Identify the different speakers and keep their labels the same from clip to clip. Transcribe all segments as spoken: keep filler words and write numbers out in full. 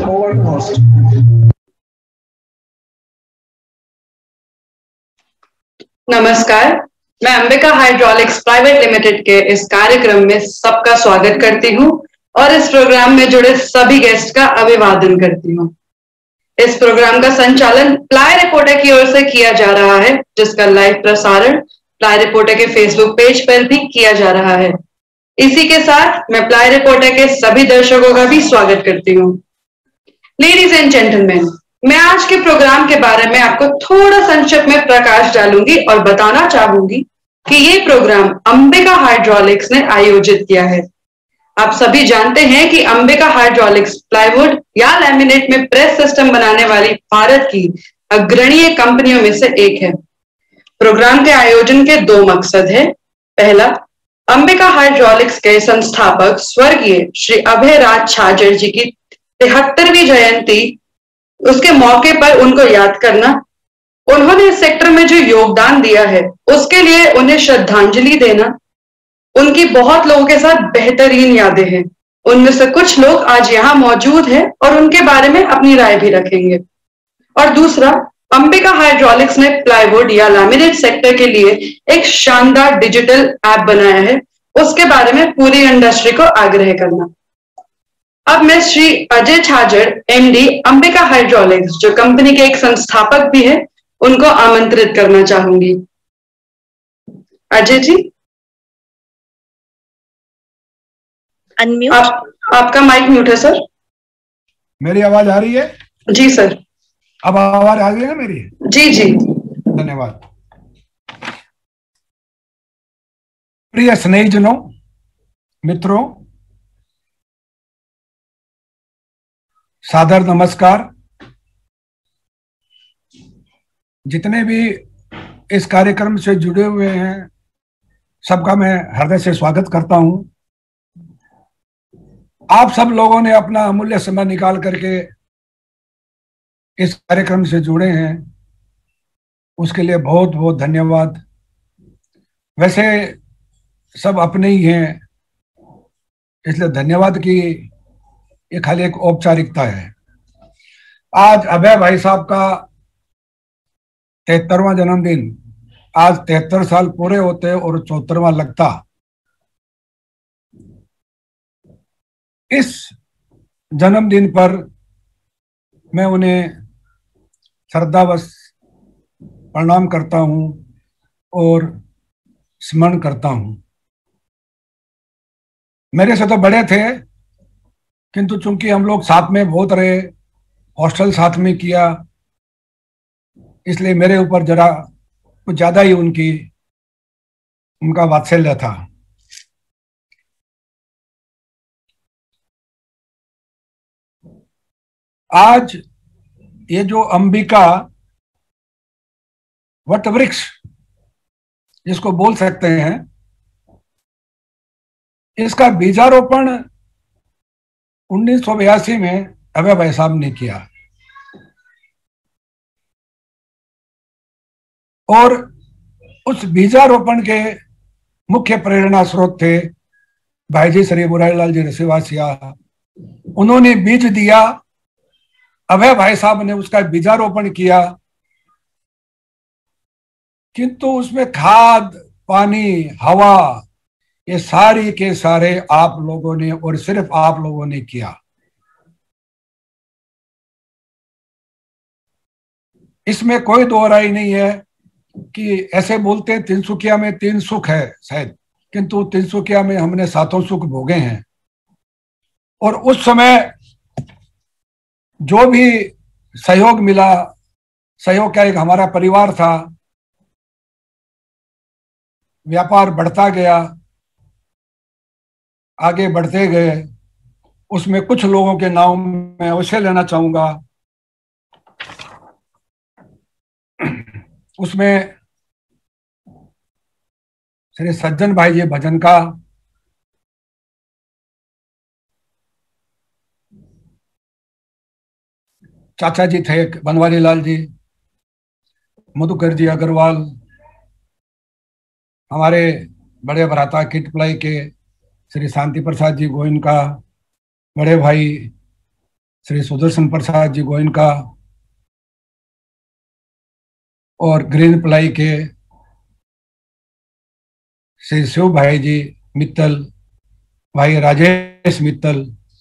Speaker 1: over to host.
Speaker 2: नमस्कार, मैं Ambika hydraulics private limited के इस कार्यक्रम में सबका स्वागत करती हूं और इस प्रोग्राम में जुड़े सभी गेस्ट का अभिवादन करती हूं। इस प्रोग्राम का संचालन प्लाई रिपोर्टर की ओर से किया जा रहा है, जिसका लाइव प्रसारण प्लाई रिपोर्टर के फेसबुक पेज पर भी किया जा रहा है। इसी के साथ मैं प्लाई रिपोर्टर के सभी दर्शकों का भी स्वागत करती हूँ। लेडीज एंड जेंटलमैन, मैं आज के प्रोग्राम के बारे में आपको थोड़ा संक्षिप्त में प्रकाश डालूंगी और बताना चाहूंगी कि ये प्रोग्राम अंबिका हाइड्रोलिक्स ने आयोजित किया है। आप सभी जानते हैं कि अंबिका हाइड्रोलिक्स प्लाईवुड या लैमिनेट में प्रेस सिस्टम बनाने वाली भारत की अग्रणीय कंपनियों में से एक है। प्रोग्राम के आयोजन के दो मकसद है। पहला, अंबिका हाइड्रोलिक्स के संस्थापक स्वर्गीय श्री अभय राज छाजर जी की तिहत्तरवीं जयंती, उसके मौके पर उनको याद करना। उन्होंने इस सेक्टर में जो योगदान दिया है उसके लिए उन्हें श्रद्धांजलि देना। उनकी बहुत लोगों के साथ बेहतरीन यादें हैं। उनमें से कुछ लोग आज यहाँ मौजूद हैं और उनके बारे में अपनी राय भी रखेंगे। और दूसरा, अंबिका हाइड्रोलिक्स ने प्लाईवुड या लैमिनेट सेक्टर के लिए एक शानदार डिजिटल ऐप बनाया है, उसके बारे में पूरी इंडस्ट्री को आग्रह करना। अब मैं श्री अजय छाजर, एमडी अंबिका हाइड्रोलिक्स, जो कंपनी के एक संस्थापक भी है, उनको आमंत्रित करना चाहूंगी। अजय जी,
Speaker 3: अनम्यूट।
Speaker 2: आप, आपका माइक म्यूट है सर।
Speaker 4: मेरी आवाज आ रही है?
Speaker 2: जी सर।
Speaker 4: अब आवाज आ रही है ना मेरी?
Speaker 2: जी जी,
Speaker 4: धन्यवाद। प्रिय स्नेहीजनों, मित्रों, सादर नमस्कार। जितने भी इस कार्यक्रम से जुड़े हुए हैं सबका मैं हृदय से स्वागत करता हूं। आप सब लोगों ने अपना अमूल्य समय निकाल करके इस कार्यक्रम से जुड़े हैं, उसके लिए बहुत बहुत धन्यवाद। वैसे सब अपने ही हैं, इसलिए धन्यवाद की ये खाली एक औपचारिकता है। आज अभय भाई साहब का तिहत्तरवां जन्मदिन, आज तिहत्तर साल पूरे होते और चौहत्तरवां लगता। इस जन्मदिन पर मैं उन्हें श्रद्धावश प्रणाम करता हूं और स्मरण करता हूं। मेरे से तो बड़े थे, किंतु चूंकि हम लोग साथ में बहुत रहे, हॉस्टल साथ में किया, इसलिए मेरे ऊपर जरा कुछ ज्यादा ही उनकी उनका वात्सल्य था। आज ये जो अंबिका वटवृक्ष जिसको बोल सकते हैं, इसका बीजारोपण उन्नीस सौ बयासी में अभय भाई साहब ने किया और उस बीजारोपण के मुख्य प्रेरणा स्रोत थे भाईजी श्री बुराईलाल जी रसीवासिया। उन्होंने बीज दिया, अभय भाई साहब ने उसका बीजारोपण किया, किंतु उसमें खाद, पानी, हवा, ये सारी के सारे आप लोगों ने और सिर्फ आप लोगों ने किया। इसमें कोई दो राय नहीं है कि ऐसे बोलते हैं तिनसुकिया में तीन सुख है शायद, किंतु तिनसुकिया में हमने सातों सुख भोगे हैं। और उस समय जो भी सहयोग मिला, सहयोग का एक हमारा परिवार था, व्यापार बढ़ता गया, आगे बढ़ते गए। उसमें कुछ लोगों के नाम मैं अवश्य लेना चाहूंगा। उसमें श्री सज्जन भाई जी भजन का, चाचा जी थे बनवारी लाल जी, मधुकर जी अग्रवाल, हमारे बड़े भ्राता किट प्लाई के श्री शांति प्रसाद जी गोइन का, बड़े भाई श्री सुदर्शन प्रसाद जी गोयनका और ग्रीन प्लाई के श्री शिव भाई जी मित्तल, भाई राजेश मित्तल,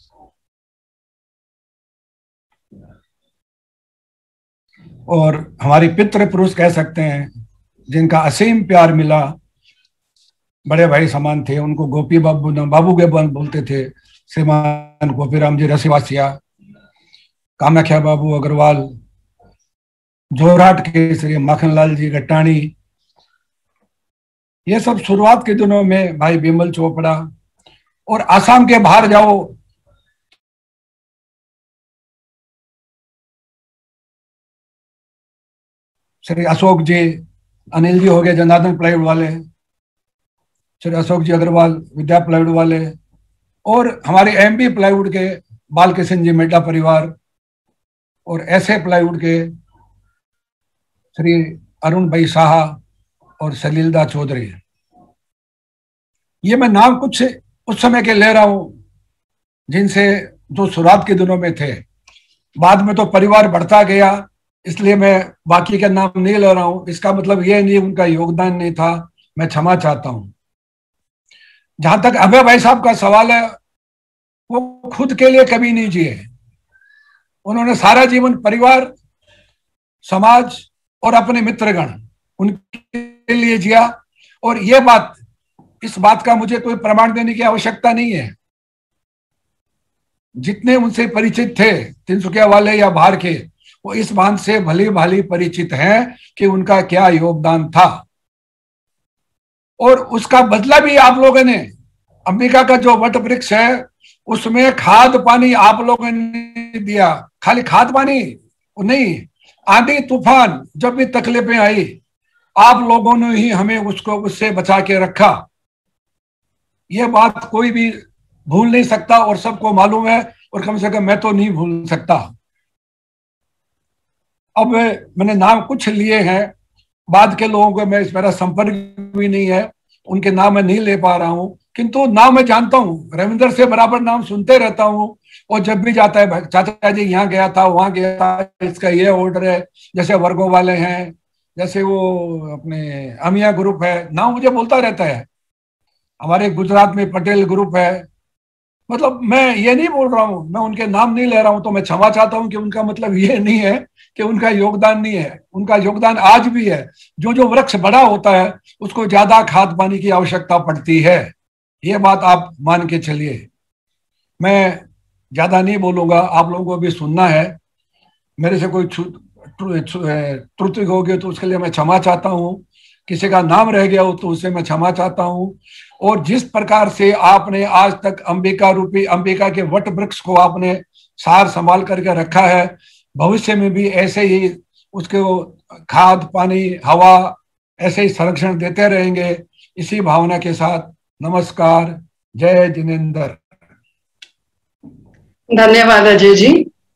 Speaker 4: और हमारी पितृ पुरुष कह सकते हैं जिनका असीम प्यार मिला, बड़े भाई समान थे, उनको गोपी बाबू न बाबू के बन बोलते थे, श्रीमान गोपीराम जी रसिवासिया, कामाख्या बाबू अग्रवाल, जोरहाट के श्री माखनलाल जी गट्टाणी, ये सब शुरुआत के दिनों में भाई बिमल चोपड़ा, और आसाम के बाहर जाओ श्री अशोक जी, अनिल जी हो गए जनार्दन प्लाईवुड वाले, श्री अशोक जी अग्रवाल विद्या प्लाईवुड वाले, और हमारे एम बी प्लाईवुड के बालकिशन जी मेटा परिवार, और ऐसे प्लाईवुड के श्री अरुण भाई साहा और सलीलदा चौधरी। ये मैं नाम कुछ उस समय के ले रहा हूं जिनसे जो शुरुआत के दिनों में थे, बाद में तो परिवार बढ़ता गया, इसलिए मैं बाकी का नाम नहीं ले रहा हूं। इसका मतलब ये नहीं उनका योगदान नहीं था, मैं क्षमा चाहता हूं। जहां तक अभय भाई साहब का सवाल है, वो खुद के लिए कभी नहीं जिए, उन्होंने सारा जीवन परिवार, समाज और अपने मित्रगण उनके लिए जिया। और ये बात, इस बात का मुझे कोई प्रमाण देने की आवश्यकता नहीं है। जितने उनसे परिचित थे तिनसुकिया वाले या बाहर के, वो इस बात से भली भाली परिचित हैं कि उनका क्या योगदान था, और उसका बदला भी आप लोगों ने, अंबिका का जो वट वृक्ष है उसमें खाद पानी आप लोगों ने दिया। खाली खाद पानी नहीं, आंधी तूफान जब भी तकलीफें आई, आप लोगों ने ही हमें उसको उससे बचा के रखा। ये बात कोई भी भूल नहीं सकता और सबको मालूम है, और कम से कम मैं तो नहीं भूल सकता। अब मैंने नाम कुछ लिए हैं, बाद के लोगों को मैं इस मेरा संपर्क भी नहीं है, उनके नाम मैं नहीं ले पा रहा हूं, किंतु नाम मैं जानता हूं। रविंदर से बराबर नाम सुनते रहता हूं, और जब भी जाता है चाचा जी यहाँ गया था, वहां गया था, इसका ये ऑर्डर है, जैसे वर्गो वाले हैं, जैसे वो अपने अमिया ग्रुप है, नाम मुझे बोलता रहता है। हमारे गुजरात में पटेल ग्रुप है, मतलब मैं ये नहीं बोल रहा हूं, मैं उनके नाम नहीं ले रहा हूं, तो मैं क्षमा चाहता हूं कि उनका मतलब ये नहीं है कि उनका योगदान नहीं है, उनका योगदान आज भी है। जो जो वृक्ष बड़ा होता है उसको ज्यादा खाद पानी की आवश्यकता पड़ती है, ये बात आप मान के चलिए। मैं ज्यादा नहीं बोलूंगा, आप लोगों को भी सुनना है। मेरे से कोई त्रुटि होगी तो उसके लिए मैं क्षमा चाहता हूं, किसी का नाम रह गया हो तो उससे मैं क्षमा चाहता हूं। और जिस प्रकार से आपने आज तक अंबिका रूपी, अंबिका के वट वृक्ष को आपने सार संभाल करके रखा है, भविष्य में भी ऐसे ही उसके खाद पानी हवा ऐसे ही संरक्षण देते रहेंगे। इसी भावना के साथ नमस्कार, जय जिनेंद्र।
Speaker 2: धन्यवाद Ajay ji.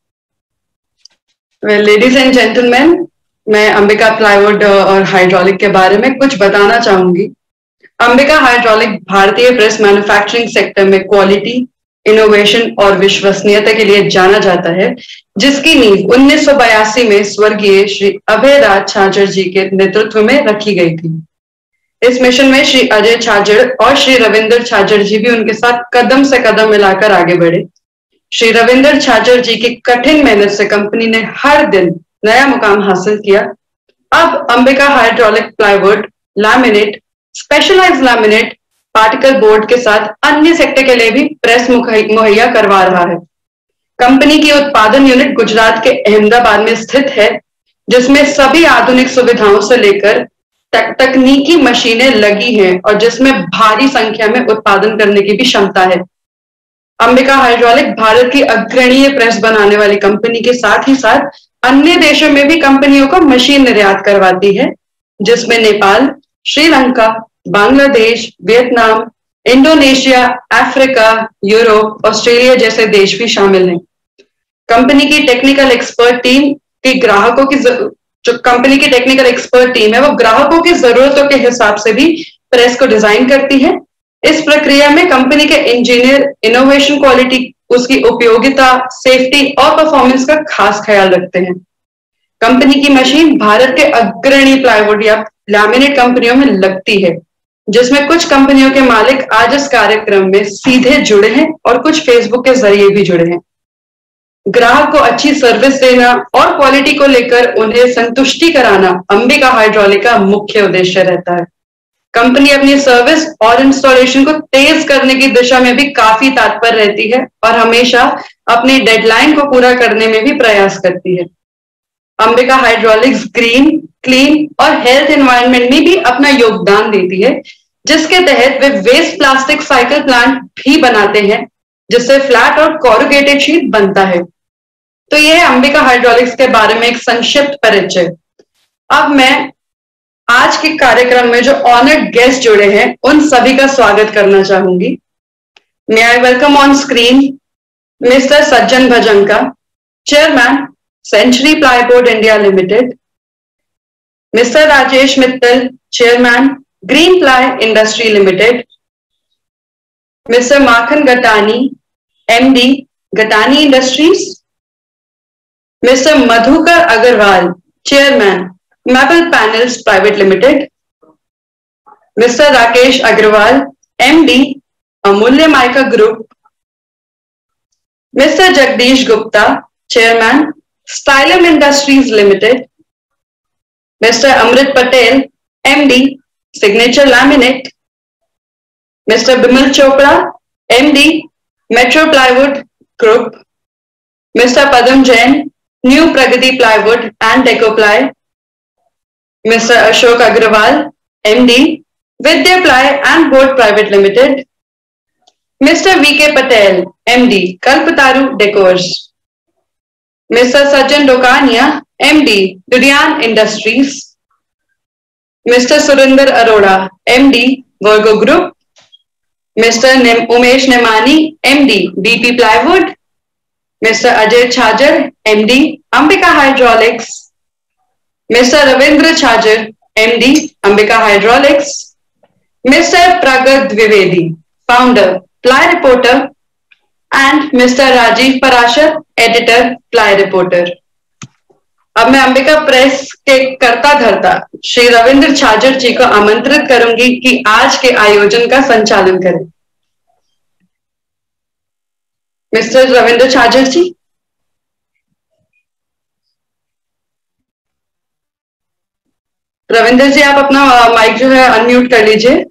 Speaker 2: Well ladies and gentleman, मैं अंबिका प्लाईवुड और हाइड्रोलिक के बारे में कुछ बताना चाहूंगी। अंबिका हाइड्रोलिक भारतीय प्रेस मैन्युफैक्चरिंग सेक्टर में क्वालिटी, इनोवेशन और विश्वसनीयता के लिए जाना जाता है, जिसकी नींव उन्नीस सौ बयासी में स्वर्गीय श्री अभय राज छाजड़ जी के नेतृत्व में रखी गई थी। इस मिशन में श्री अजय छाजड़ और श्री रविंदर छाजड़ जी भी उनके साथ कदम से कदम मिलाकर आगे बढ़े। श्री रविंदर छाजड़ जी की कठिन मेहनत से कंपनी ने हर दिन नया मुकाम हासिल किया। अब Ambika hydraulic plywood, laminate, specialised laminate, particle board के साथ अन्य सेक्टर के लिए भी प्रेस मुहैया करवा रहा है। कंपनी की उत्पादन यूनिट गुजरात के अहमदाबाद में स्थित है, जिसमें सभी आधुनिक सुविधाओं से लेकर तकनीकी मशीनें लगी हैं और जिसमें भारी संख्या में उत्पादन करने की भी क्षमता है। अंबिका हाइड्रोलिक भारत की अग्रणीय प्रेस बनाने वाली कंपनी के साथ ही साथ अन्य देशों में भी कंपनियों को मशीन निर्यात करवाती है, जिसमें Nepal, Sri Lanka, Bangladesh, Vietnam, Indonesia, Africa, Europe, Australia जैसे देश भी शामिल हैं। कंपनी की टेक्निकल एक्सपर्ट टीम की ग्राहकों की जो कंपनी की टेक्निकल एक्सपर्ट टीम है वो ग्राहकों की जरूरतों के हिसाब से भी प्रेस को डिजाइन करती है। इस प्रक्रिया में कंपनी के इंजीनियर इनोवेशन क्वालिटी उसकी उपयोगिता, सेफ्टी और परफॉर्मेंस का खास ख्याल रखते हैं। कंपनी की मशीन भारत के अग्रणी प्लाईवुड या लैमिनेट कंपनियों में लगती है, जिसमें कुछ कंपनियों के मालिक आज इस कार्यक्रम में सीधे जुड़े हैं और कुछ फेसबुक के जरिए भी जुड़े हैं। ग्राहक को अच्छी सर्विस देना और क्वालिटी को लेकर उन्हें संतुष्टि कराना अंबिका हाइड्रोलिक का मुख्य उद्देश्य रहता है। कंपनी अपनी सर्विस और इंस्टॉलेशन को तेज करने की दिशा में भी काफी तत्पर रहती है और हमेशा अपनी डेडलाइन को पूरा करने में भी प्रयास करती है। अंबिका हाइड्रोलिक्स ग्रीन, क्लीन और हेल्थ एनवायरनमेंट में भी अपना योगदान देती है, जिसके तहत वे वेस्ट प्लास्टिक साइकिल प्लांट भी बनाते हैं, जिससे फ्लैट और कोरुगेटेड शीट बनता है। तो यह है अंबिका हाइड्रोलिक्स के बारे में एक संक्षिप्त परिचय। अब मैं आज के कार्यक्रम में जो ऑनर्ड गेस्ट जुड़े हैं उन सभी का स्वागत करना चाहूंगी। May I welcome on screen mister Sajjan Bhajanka, chairman century plyboard India limited, mister Rajesh Mittal, chairman green ply industry limited, mister Makhan Gatani, MD Gatani industries, mister Madhukar Agarwal, chairman maple panels private limited, mister Rakesh Agarwal, MD Amulya mica group, mister Jagdish Gupta, chairman Stylam industries limited, mister Amrit Patel, MD signature laminate, mister Bimal Chopra, MD metro plywood group, mister Padam Jain, new Pragati plywood and Decoply, mister Ashok Agarwal, MD Vidya ply and board private limited, mister VK Patel, MD Kalpataru decors, mister Sajjan Dokania, MD Durian industries, mister Surendra Arora, MD Virgo group, mister Umesh Nemani, MD BP plywood, mister Ajay Chhajer, MD Ambika hydraulics, mister Ravindra Chhajer, MD Ambika hydraulics, mister Pragat Dwivedi, founder ply reporter, and mister Rajiv Parashar, editor ply reporter. अब मैं Ambika press के कर्ता धर्ता श्री रविंद्र छाजर जी को आमंत्रित करूंगी कि आज के आयोजन का संचालन करें। मिस्टर रविंद्र छाजर जी। रविंद्र जी, आप अपना माइक जो है अनम्यूट कर लीजिए।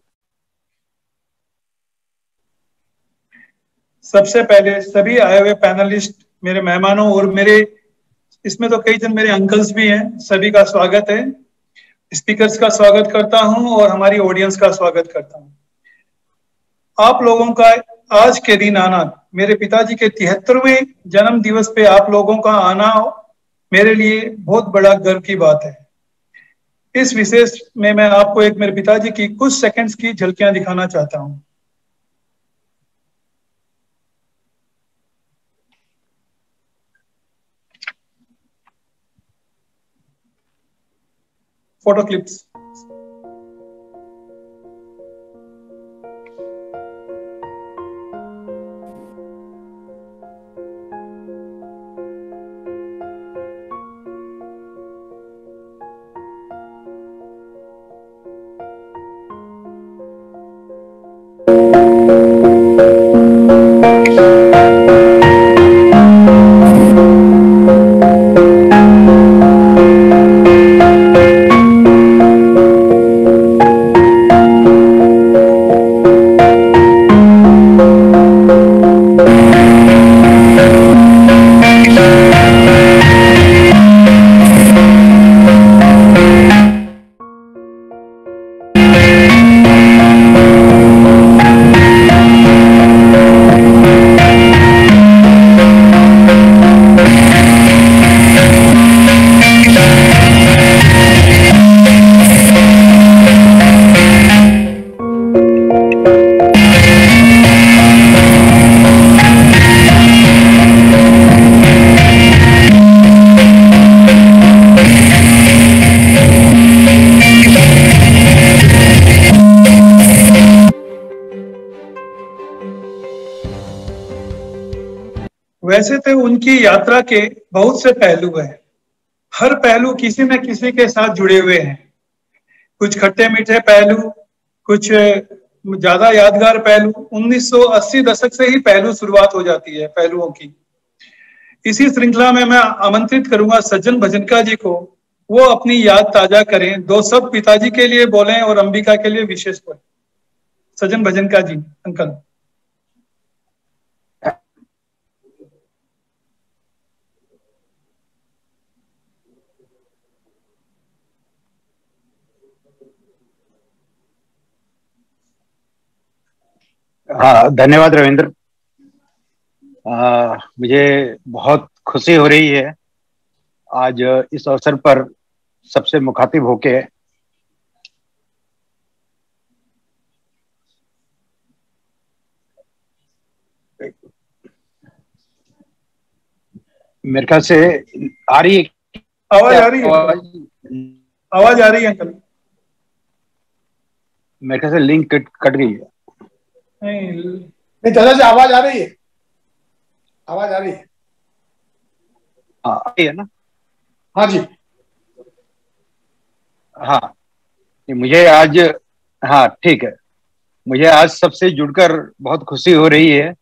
Speaker 1: सबसे पहले सभी आए हुए पैनलिस्ट, मेरे मेहमानों और मेरे इसमें तो कई जन मेरे अंकल्स भी हैं, सभी का स्वागत है। स्पीकर्स का स्वागत करता हूं और हमारी ऑडियंस का स्वागत करता हूं। आप लोगों का आज के दिन आना, मेरे पिताजी के तिहत्तरवें जन्म दिवस पे आप लोगों का आना मेरे लिए बहुत बड़ा गर्व की बात है। इस विशेष में मैं आपको एक मेरे पिताजी की कुछ सेकंड्स की झलकियां दिखाना चाहता हूं। Photo clips. वैसे तो उनकी यात्रा के बहुत से पहलू हैं, हर पहलू किसी न किसी के साथ जुड़े हुए हैं। कुछ खट्टे मीठे पहलू, कुछ ज्यादा यादगार पहलू। उन्नीस सौ अस्सी दशक से ही पहलू शुरुआत हो जाती है पहलुओं की। इसी श्रृंखला में मैं आमंत्रित करूंगा सज्जन भजनका जी को, वो अपनी याद ताजा करें, दो सब पिताजी के लिए बोलें और अंबिका के लिए विशेष बोलें। सज्जन भजनका जी, अंकल।
Speaker 5: हाँ, धन्यवाद रविंद्र। आ, मुझे बहुत खुशी हो रही है आज इस अवसर पर सबसे मुखातिब होके। मेरे ख्याल से आ रही है
Speaker 1: आवाज आ रही है? आवाज आ रही है अंकल?
Speaker 5: मेरे ख्याल से लिंक कट कट गई है।
Speaker 1: नहीं
Speaker 4: नहीं, दादा जी आवाज आ रही है, आवाज आ रही है।
Speaker 5: हाँ, आ रही है ना?
Speaker 4: हाँ जी।
Speaker 5: हाँ, मुझे आज, हाँ ठीक है, मुझे आज सबसे जुड़कर बहुत खुशी हो रही है।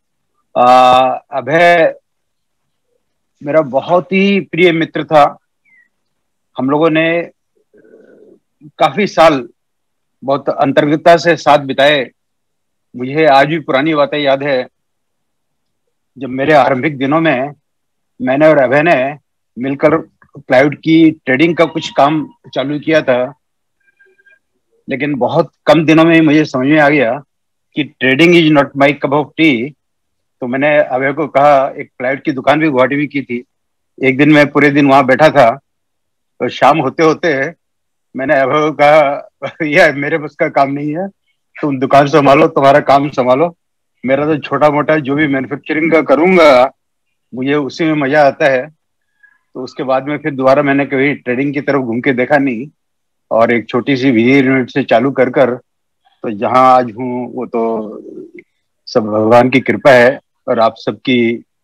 Speaker 5: अभय मेरा बहुत ही प्रिय मित्र था। हम लोगों ने काफी साल बहुत अंतर्गतता से साथ बिताए। मुझे आज भी पुरानी बातें याद है, जब मेरे आरंभिक दिनों में मैंने और अभय ने मिलकर प्लाईवुड की ट्रेडिंग का कुछ काम चालू किया था। लेकिन बहुत कम दिनों में मुझे समझ में आ गया कि trading is not my cup of tea. तो मैंने अभय को कहा, एक प्लाईवुड की दुकान भी गुवाहाटी में की थी। एक दिन मैं पूरे दिन वहां बैठा था, तो शाम होते होते मैंने अभय को कहा, यह मेरे बस का काम नहीं है, तुम दुकान संभालो, तुम्हारा काम संभालो। मेरा तो छोटा मोटा जो भी मैन्युफैक्चरिंग का करूंगा, मुझे उसी में मजा आता है। तो उसके बाद में फिर दोबारा मैंने कभी ट्रेडिंग की तरफ घूम के देखा नहीं, और एक छोटी सी वीडियो यूनिट से चालू कर कर तो जहां आज हूँ, वो तो सब भगवान की कृपा है और आप सबकी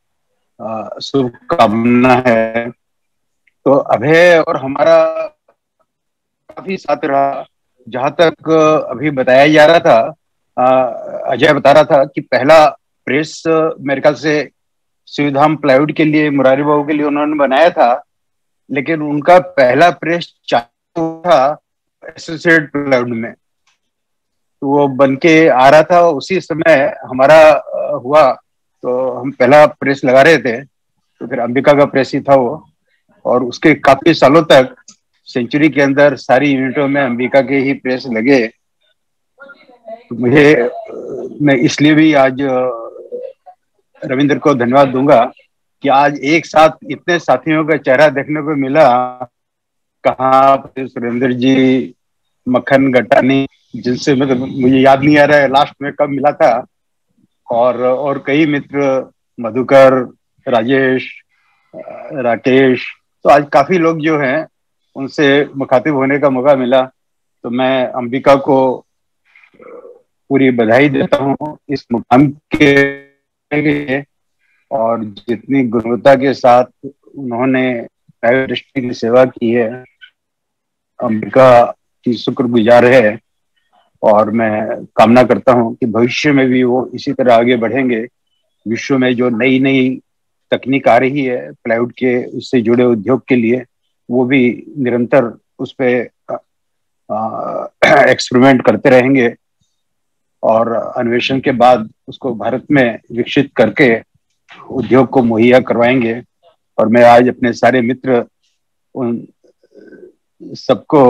Speaker 5: शुभकामना है। तो अभय और हमारा काफी साथ रहा। जहां तक अभी बताया जा रहा था, अजय बता रहा था कि पहला प्रेस मेरे ख्याल से शिवधाम प्लाईवुड के लिए, मुरारी बाबू के लिए उन्होंने बनाया था। लेकिन उनका पहला प्रेस चालू था एसोसिएट प्लाईवुड में, तो वो बन के आ रहा था। उसी समय हमारा हुआ, तो हम पहला प्रेस लगा रहे थे। तो फिर अंबिका का प्रेस ही था वो, और उसके काफी सालों तक सेंचुरी के अंदर सारी यूनिटों में अंबिका के ही प्रेस लगे। तो मुझे, मैं इसलिए भी आज रविंद्र को धन्यवाद दूंगा कि आज एक साथ इतने साथियों का चेहरा देखने को मिला। कहाँ सुरेंद्र जी, मक्खन गटानी, जिनसे मतलब मुझे याद नहीं आ रहा है लास्ट में कब मिला था, और और कई मित्र, मधुकर, राजेश, राकेश। तो आज काफी लोग जो हैं उनसे मुखातिब होने का मौका मिला। तो मैं अंबिका को पूरी बधाई देता हूँ इस मुकाम के लिए, और जितनी गुणवत्ता के साथ उन्होंने प्राइवेट डिस्ट्रिक्ट की सेवा की है, अंबिका की शुक्रगुजार है। और मैं कामना करता हूं कि भविष्य में भी वो इसी तरह आगे बढ़ेंगे। विश्व में जो नई नई तकनीक आ रही है प्लाईवुड के उससे जुड़े उद्योग के लिए, वो भी निरंतर उस पर एक्सपेरिमेंट करते रहेंगे, और अन्वेषण के बाद उसको भारत में विकसित करके उद्योग को मुहैया करवाएंगे। और मैं आज अपने सारे मित्र, उन सबको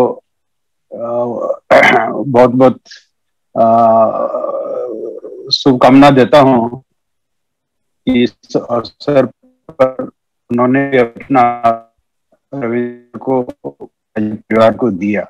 Speaker 5: बहुत बहुत शुभकामना देता हूं कि इस अवसर पर उन्होंने अपना रविंद्र को, परिवार को दिया।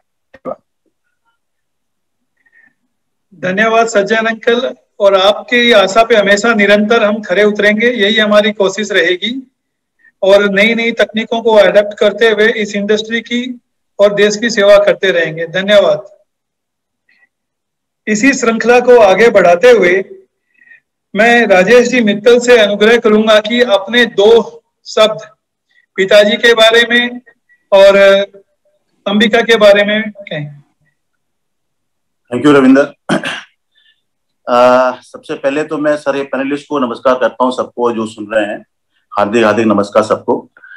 Speaker 1: धन्यवाद सज्जन अंकल, और आपकी आशा पे हमेशा निरंतर हम खरे उतरेंगे, यही हमारी कोशिश रहेगी। और नई नई तकनीकों को अडेप्ट करते हुए इस इंडस्ट्री की और देश की सेवा करते रहेंगे। धन्यवाद। इसी श्रृंखला को आगे बढ़ाते हुए मैं राजेश जी मित्तल से अनुग्रह करूंगा कि अपने दो शब्द पिताजी के बारे में और अंबिका के बारे में कहें।
Speaker 6: Thank you Ravinder. सबसे पहले तो मैं सारे पैनलिस्ट को नमस्कार करता हूँ, सबको जो सुन रहे हैं हार्दिक हार्दिक नमस्कार सबको।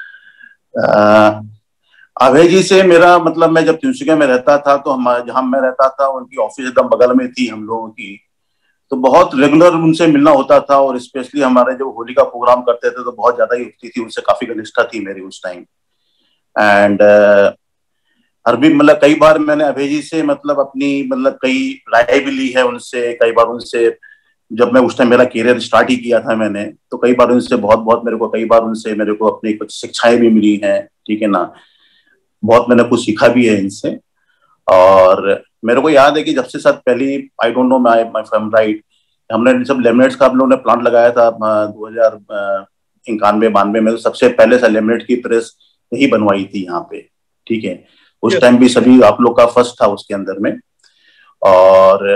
Speaker 6: अभय जी से मेरा मतलब, मैं जब तिनसुकिया में रहता था तो हम जहाँ मैं रहता था उनकी ऑफिस एकदम बगल में थी हम लोगों की, तो बहुत रेगुलर उनसे मिलना होता था। और स्पेशली हमारे जब होली का प्रोग्राम करते थे तो बहुत ज्यादा ही होती थी, उनसे काफी घनिष्ठता थी मेरी उस टाइम। एंड हर भी मतलब कई बार मैंने अभय जी से मतलब अपनी मतलब कई राय भी ली है उनसे। कई बार उनसे जब मैं उस टाइम मेरा करियर स्टार्ट ही किया था मैंने, तो कई बार उनसे बहुत बहुत मेरे को कई बार उनसे मेरे को अपनी कुछ शिक्षाएं भी मिली हैं, ठीक है ना। बहुत मैंने कुछ सीखा भी है इनसे। और मेरे को याद है कि जब से साथ पहली I don't know my my fam right, हमने सब लेमिनेट्स का हम लोगों ने प्लांट लगाया था दो हजार इक्यानवे बानवे में। तो सबसे पहले से लेमिनेट की प्रेस यही बनवाई थी यहाँ पे, ठीक है। उस टाइम भी सभी आप लोग का फर्स्ट था उसके अंदर में। और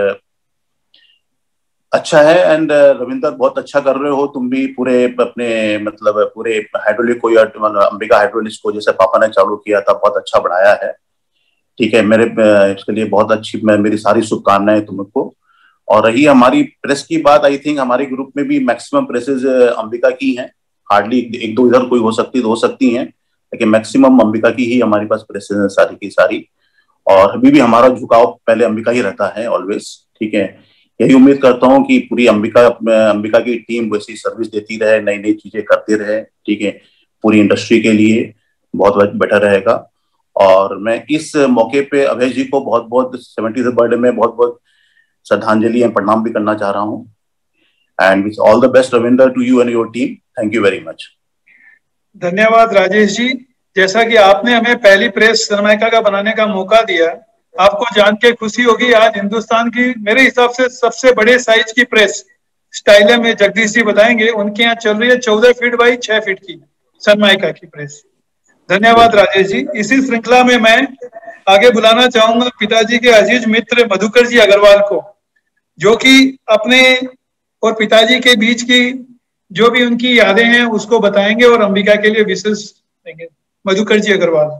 Speaker 6: अच्छा है। एंड रविंदर बहुत अच्छा कर रहे हो तुम भी, पूरे अपने मतलब पूरे हाइड्रोलिक को या अंबिका हाइड्रोलिक्स को जैसे पापा ने चालू किया था बहुत अच्छा बढ़ाया है, ठीक है। मेरे इसके लिए बहुत अच्छी मैं मेरी सारी शुभकामनाएं तुमको। और रही हमारी प्रेस की बात, आई थिंक हमारे ग्रुप में भी मैक्सिमम प्रेसेज अंबिका की हैं। हार्डली एक दो इधर कोई हो सकती हो सकती हैं, लेकिन मैक्सिमम अंबिका की ही हमारे पास प्रेसेज है सारी की सारी। और अभी भी हमारा झुकाव पहले अंबिका ही रहता है ऑलवेज, ठीक है। यही उम्मीद करता हूँ कि पूरी अंबिका अंबिका की टीम वैसी सर्विस देती रहे, नई नई चीजें करते रहे, ठीक है। पूरी इंडस्ट्री के लिए बहुत बेटर रहेगा। और मैं इस मौके पे अभय जी को बहुत बहुत सेवेंटीथ बर्थडे में बहुत बहुत श्रद्धांजलि एवं प्रणाम भी करना चाह रहा हूँ। And wish all the best Ravinder to you and your team. Thank you very much.
Speaker 1: धन्यवाद राजेश जी। जैसा कि आपने हमें पहली प्रेस सनमाइका का बनाने का मौका दिया, आपको जान के खुशी होगी आज हिंदुस्तान की मेरे हिसाब से सबसे बड़े साइज की प्रेस स्टाइल में जगदीश जी बताएंगे, उनके यहाँ चल रही है चौदह फीट बाई छह फीट की सनमाइका की प्रेस। धन्यवाद राजेश जी। इसी श्रृंखला में मैं आगे बुलाना चाहूंगा पिताजी के अजीज मित्र मधुकर जी अग्रवाल को, जो कि अपने और पिताजी के बीच की जो भी उनकी यादें हैं उसको बताएंगे और अंबिका के लिए विशेष देंगे। मधुकर जी अग्रवाल।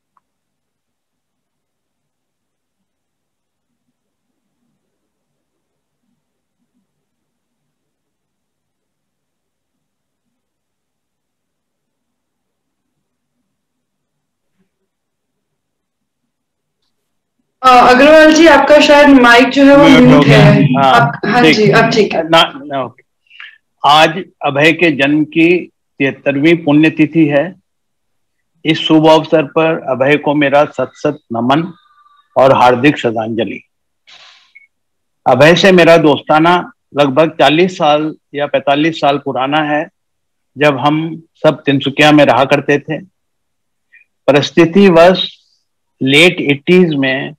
Speaker 2: अग्रवाल जी आपका शायद माइक जो है वो म्यूट है। हाँ, हाँ जी अब ठीक है
Speaker 7: ना, ना, आज अभय के जन्म की तिहत्तरवीं पुण्यतिथि है। इस शुभ अवसर पर अभय को मेरा सत सत नमन और हार्दिक श्रद्धांजलि। अभय से मेरा दोस्ताना लगभग चालीस साल या पैंतालीस साल पुराना है, जब हम सब तिनसुकिया में रहा करते थे। परिस्थितिवश लेट एटीज में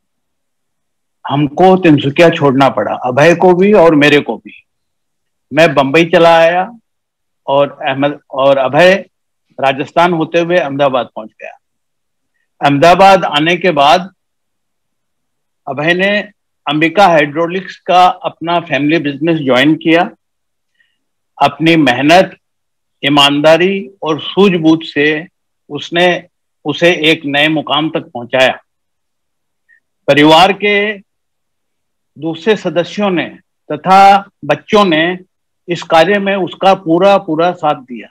Speaker 7: हमको तिनसुकिया छोड़ना पड़ा, अभय को भी और मेरे को भी। मैं बंबई चला आया और अहमद और अभय राजस्थान होते हुए अहमदाबाद पहुंच गया। अहमदाबाद आने के बाद अभय ने अंबिका हाइड्रोलिक्स का अपना फैमिली बिजनेस ज्वाइन किया। अपनी मेहनत, ईमानदारी और सूझबूझ से उसने उसे एक नए मुकाम तक पहुंचाया। परिवार के दूसरे सदस्यों ने तथा बच्चों ने इस कार्य में उसका पूरा पूरा साथ दिया।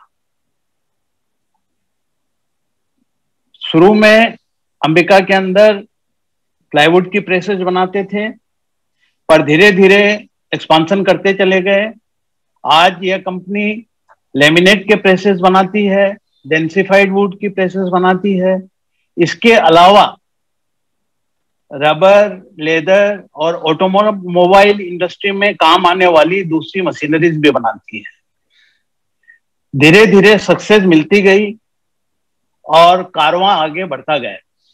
Speaker 7: शुरू में अंबिका के अंदर प्लाईवुड की प्रेसेस बनाते थे, पर धीरे धीरे एक्सपांशन करते चले गए। आज यह कंपनी लेमिनेट के प्रेसेस बनाती है, डेंसिफाइड वुड की प्रेसेस बनाती है। इसके अलावा रबर, लेदर और ऑटोमोबाइल इंडस्ट्री में काम आने वाली दूसरी मशीनरीज भी बनाती है। धीरे धीरे सक्सेस मिलती गई और कारवां आगे बढ़ता गया।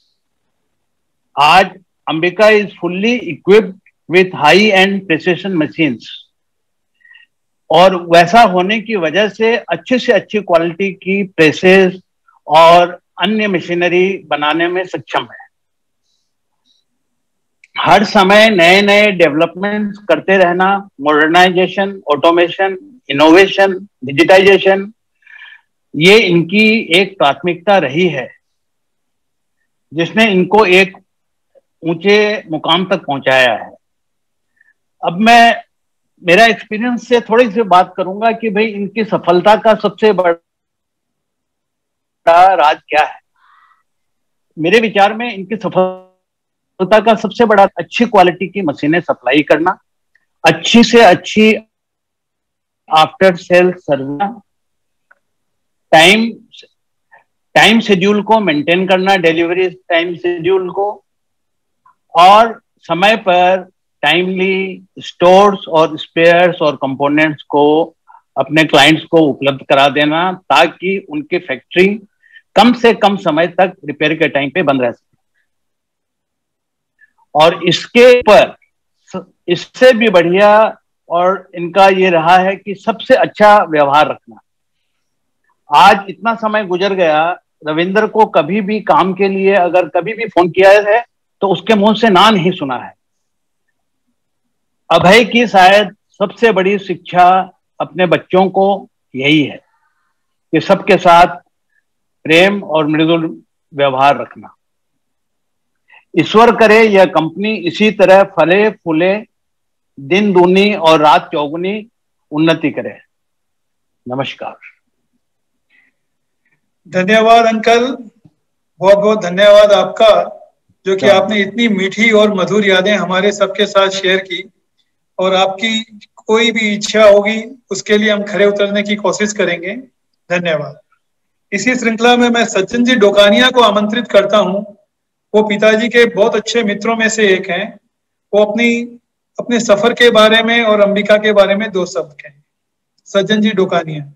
Speaker 7: आज Ambika is fully equipped with high end precision machines, और वैसा होने की वजह से अच्छे से अच्छी क्वालिटी की प्रेसेस और अन्य मशीनरी बनाने में सक्षम है। हर समय नए नए डेवलपमेंट्स करते रहना, मॉडर्नाइजेशन, ऑटोमेशन, इनोवेशन, डिजिटाइजेशन, ये इनकी एक प्राथमिकता रही है, जिसने इनको एक ऊंचे मुकाम तक पहुंचाया है। अब मैं मेरा एक्सपीरियंस से थोड़ी सी बात करूंगा कि भाई इनकी सफलता का सबसे बड़ा राज क्या है। मेरे विचार में इनकी सफलता का सबसे बड़ा अच्छी क्वालिटी की मशीनें सप्लाई करना, अच्छी से अच्छी after sale service, time time schedule को मेंटेन करना, डिलीवरी टाइम शेड्यूल को, और समय पर टाइमली स्टोर्स और स्पेयर्स और कंपोनेंट्स को अपने क्लाइंट्स को उपलब्ध करा देना, ताकि उनकी फैक्ट्री कम से कम समय तक रिपेयर के टाइम पे बंद रह सके। और इसके ऊपर इससे भी बढ़िया और इनका ये रहा है कि सबसे अच्छा व्यवहार रखना। आज इतना समय गुजर गया, रविंद्र को कभी भी काम के लिए अगर कभी भी फोन किया है तो उसके मुंह से ना नहीं सुना है। अभय की शायद सबसे बड़ी शिक्षा अपने बच्चों को यही है कि सबके साथ प्रेम और मृदुल व्यवहार रखना। ईश्वर करे यह कंपनी इसी तरह फले फूले, दिन दूनी और रात चौगुनी उन्नति करे। नमस्कार।
Speaker 1: धन्यवाद अंकल, बहुत बहुत धन्यवाद आपका, जो कि आपने इतनी मीठी और मधुर यादें हमारे सबके साथ शेयर की। और आपकी कोई भी इच्छा होगी उसके लिए हम खरे उतरने की कोशिश करेंगे। धन्यवाद। इसी श्रृंखला में मैं सज्जन जी डोकानिया को आमंत्रित करता हूं। वो पिताजी के बहुत अच्छे मित्रों में से एक हैं। वो अपनी अपने सफर के बारे में और अंबिका के बारे में दो शब्द कहें। सज्जन जी डोकानिया।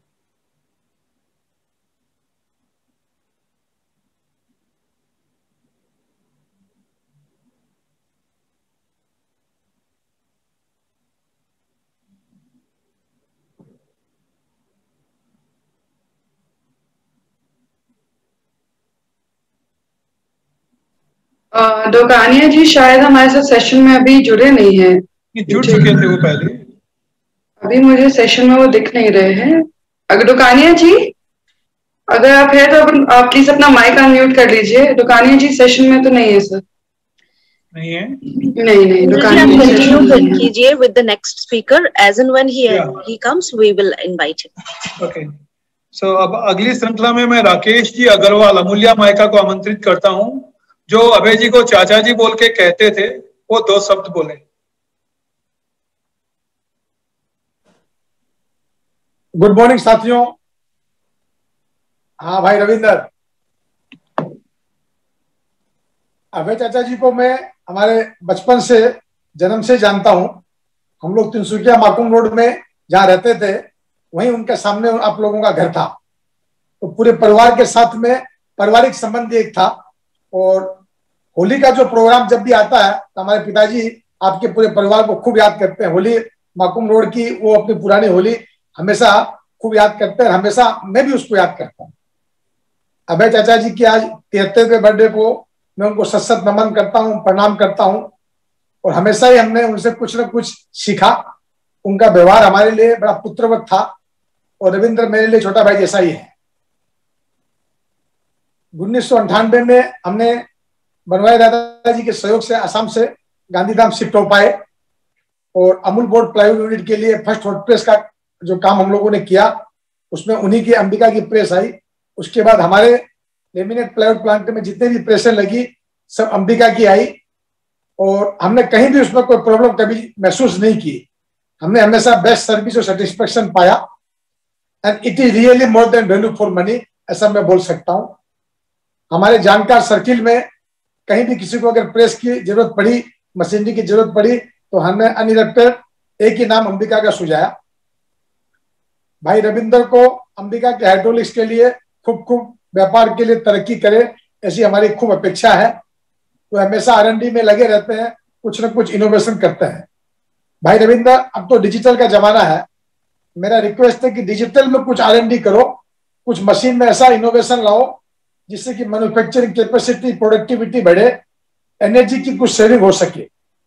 Speaker 2: डोकानिया जी शायद हमारे साथ सेशन में अभी जुड़े नहीं हैं।
Speaker 1: जुड़ चुके थे वो पहले,
Speaker 2: अभी मुझे सेशन में वो दिख नहीं रहे हैं। अगर डोकानिया जी अगर आप है तो आप प्लीज अपना माइक अनम्यूट कर लीजिए। डोकानिया जी सेशन में तो नहीं है सर।
Speaker 1: नहीं है?
Speaker 2: नहीं नहीं डोकानिया
Speaker 3: जी
Speaker 2: सेशन में
Speaker 3: कंटिन्यू कीजिए with the next speaker, as and when he he comes we will invite him.
Speaker 1: Okay, so अब अगली श्रृंखला में मैं राकेश जी अग्रवाल अमूल्या मायका को आमंत्रित करता हूं, जो अभय जी को चाचा जी बोल के कहते थे, वो दो शब्द बोले।
Speaker 8: गुड मॉर्निंग साथियों। हाँ भाई रविंदर, अभय चाचा जी को मैं हमारे बचपन से जन्म से जानता हूं। हम लोग तिनसुकिया माकुम रोड में जहाँ रहते थे वहीं उनके सामने आप लोगों का घर था। तो पूरे परिवार के साथ में पारिवारिक संबंध एक था। और होली का जो प्रोग्राम जब भी आता है तो हमारे पिताजी आपके पूरे परिवार को खूब याद करते हैं। होली माकुम रोड की वो अपनी पुरानी होली हमेशा खूब याद करते हैं। हमेशा मैं भी उसको याद करता हूँ। अभय चाचा जी की आज तिहत्तरवें बर्थडे को मैं उनको सत सत नमन करता हूँ, प्रणाम करता हूँ। और हमेशा ही हमने उनसे कुछ न कुछ सीखा। उनका व्यवहार हमारे लिए बड़ा पुत्रवत था और रविंद्र मेरे लिए छोटा भाई जैसा ही है। उन्नीस सौ अंठानवे में हमने बनवाए दादाजी के सहयोग से असम से गांधीधाम शिफ्ट हो पाए और अमूल बोर्ड प्लाईवुड यूनिट के लिए फर्स्ट हॉट प्रेस का जो काम हम लोगों ने किया उसमें उन्हीं की अंबिका की प्रेस आई। उसके बाद हमारे लेमिनेट प्लाईवुड प्लांट में जितने भी प्रेसें लगी सब अंबिका की आई और हमने कहीं भी उसमें कोई प्रॉब्लम कभी महसूस नहीं की। हमने हमेशा बेस्ट सर्विस और सेटिस्फेक्शन पाया and it is really more than value for money, ऐसा मैं बोल सकता हूं। हमारे जानकार सर्किल में कहीं भी किसी को अगर प्रेस की जरूरत पड़ी, मशीनरी की जरूरत पड़ी तो हमने अनरिलेटेड एक ही नाम अंबिका का सुझाया। भाई रविंदर को अंबिका के हाइड्रोलिक्स के लिए खूब खूब व्यापार के लिए तरक्की करे ऐसी हमारी खूब अपेक्षा है। तो हमेशा आर एंड डी में लगे रहते हैं, कुछ न कुछ इनोवेशन करते हैं। भाई रविंदर, अब तो डिजिटल का जमाना है। मेरा रिक्वेस्ट है कि डिजिटल में कुछ आर एंड डी करो, कुछ मशीन में ऐसा इनोवेशन लाओ जिससे कि मैन्युफैक्चरिंग कैपेसिटी, प्रोडक्टिविटी बढ़े, एनर्जी की कुछ सेविंग हो सके।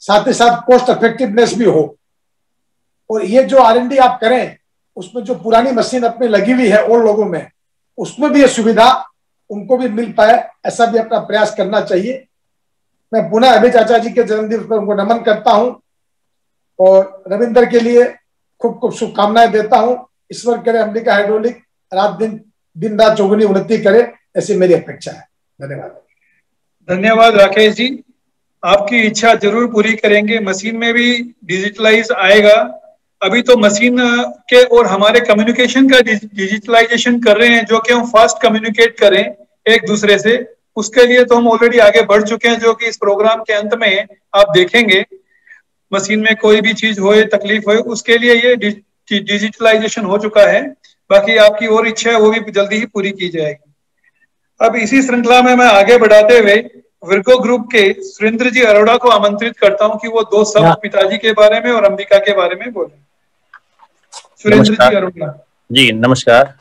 Speaker 8: साथ ही साथ कॉस्ट इफेक्टिवनेस भी हो। और ये जो आर एन डी आप करें उसमें जो पुरानी मशीन अपनी लगी हुई है और लोगों में, उसमें भी ये सुविधा उनको भी मिल पाए, ऐसा भी अपना प्रयास करना चाहिए। मैं पुनः अभय चाचा जी के जन्मदिन पर उनको नमन करता हूं और रविंदर के लिए खूब खूब शुभकामनाएं देता हूं। ईश्वर करे अंबिका हाइड्रोलिक रात दिन दिन रात चौगुनी उन्नति करे, ऐसी मेरी अपेक्षा है। धन्यवाद।
Speaker 1: धन्यवाद राकेश जी, आपकी इच्छा जरूर पूरी करेंगे। मशीन में भी डिजिटलाइज आएगा। अभी तो मशीन के और हमारे कम्युनिकेशन का डिजिटलाइजेशन कर रहे हैं, जो कि हम फास्ट कम्युनिकेट करें एक दूसरे से। उसके लिए तो हम ऑलरेडी आगे बढ़ चुके हैं, जो कि इस प्रोग्राम के अंत में आप देखेंगे। मशीन में कोई भी चीज होए, तकलीफ होए, उसके लिए ये डिजिटलाइजेशन हो चुका है। बाकी आपकी और इच्छा है वो भी जल्दी ही पूरी की जाएगी। अब इसी श्रृंखला में मैं आगे बढ़ाते हुए विर्गो ग्रुप के सुरेंद्र जी अरोड़ा को आमंत्रित करता हूं कि वो दो शब्द पिताजी के बारे में और अंबिका के बारे में बोले। सुरेंद्र जी अरोड़ा
Speaker 9: जी, नमस्कार।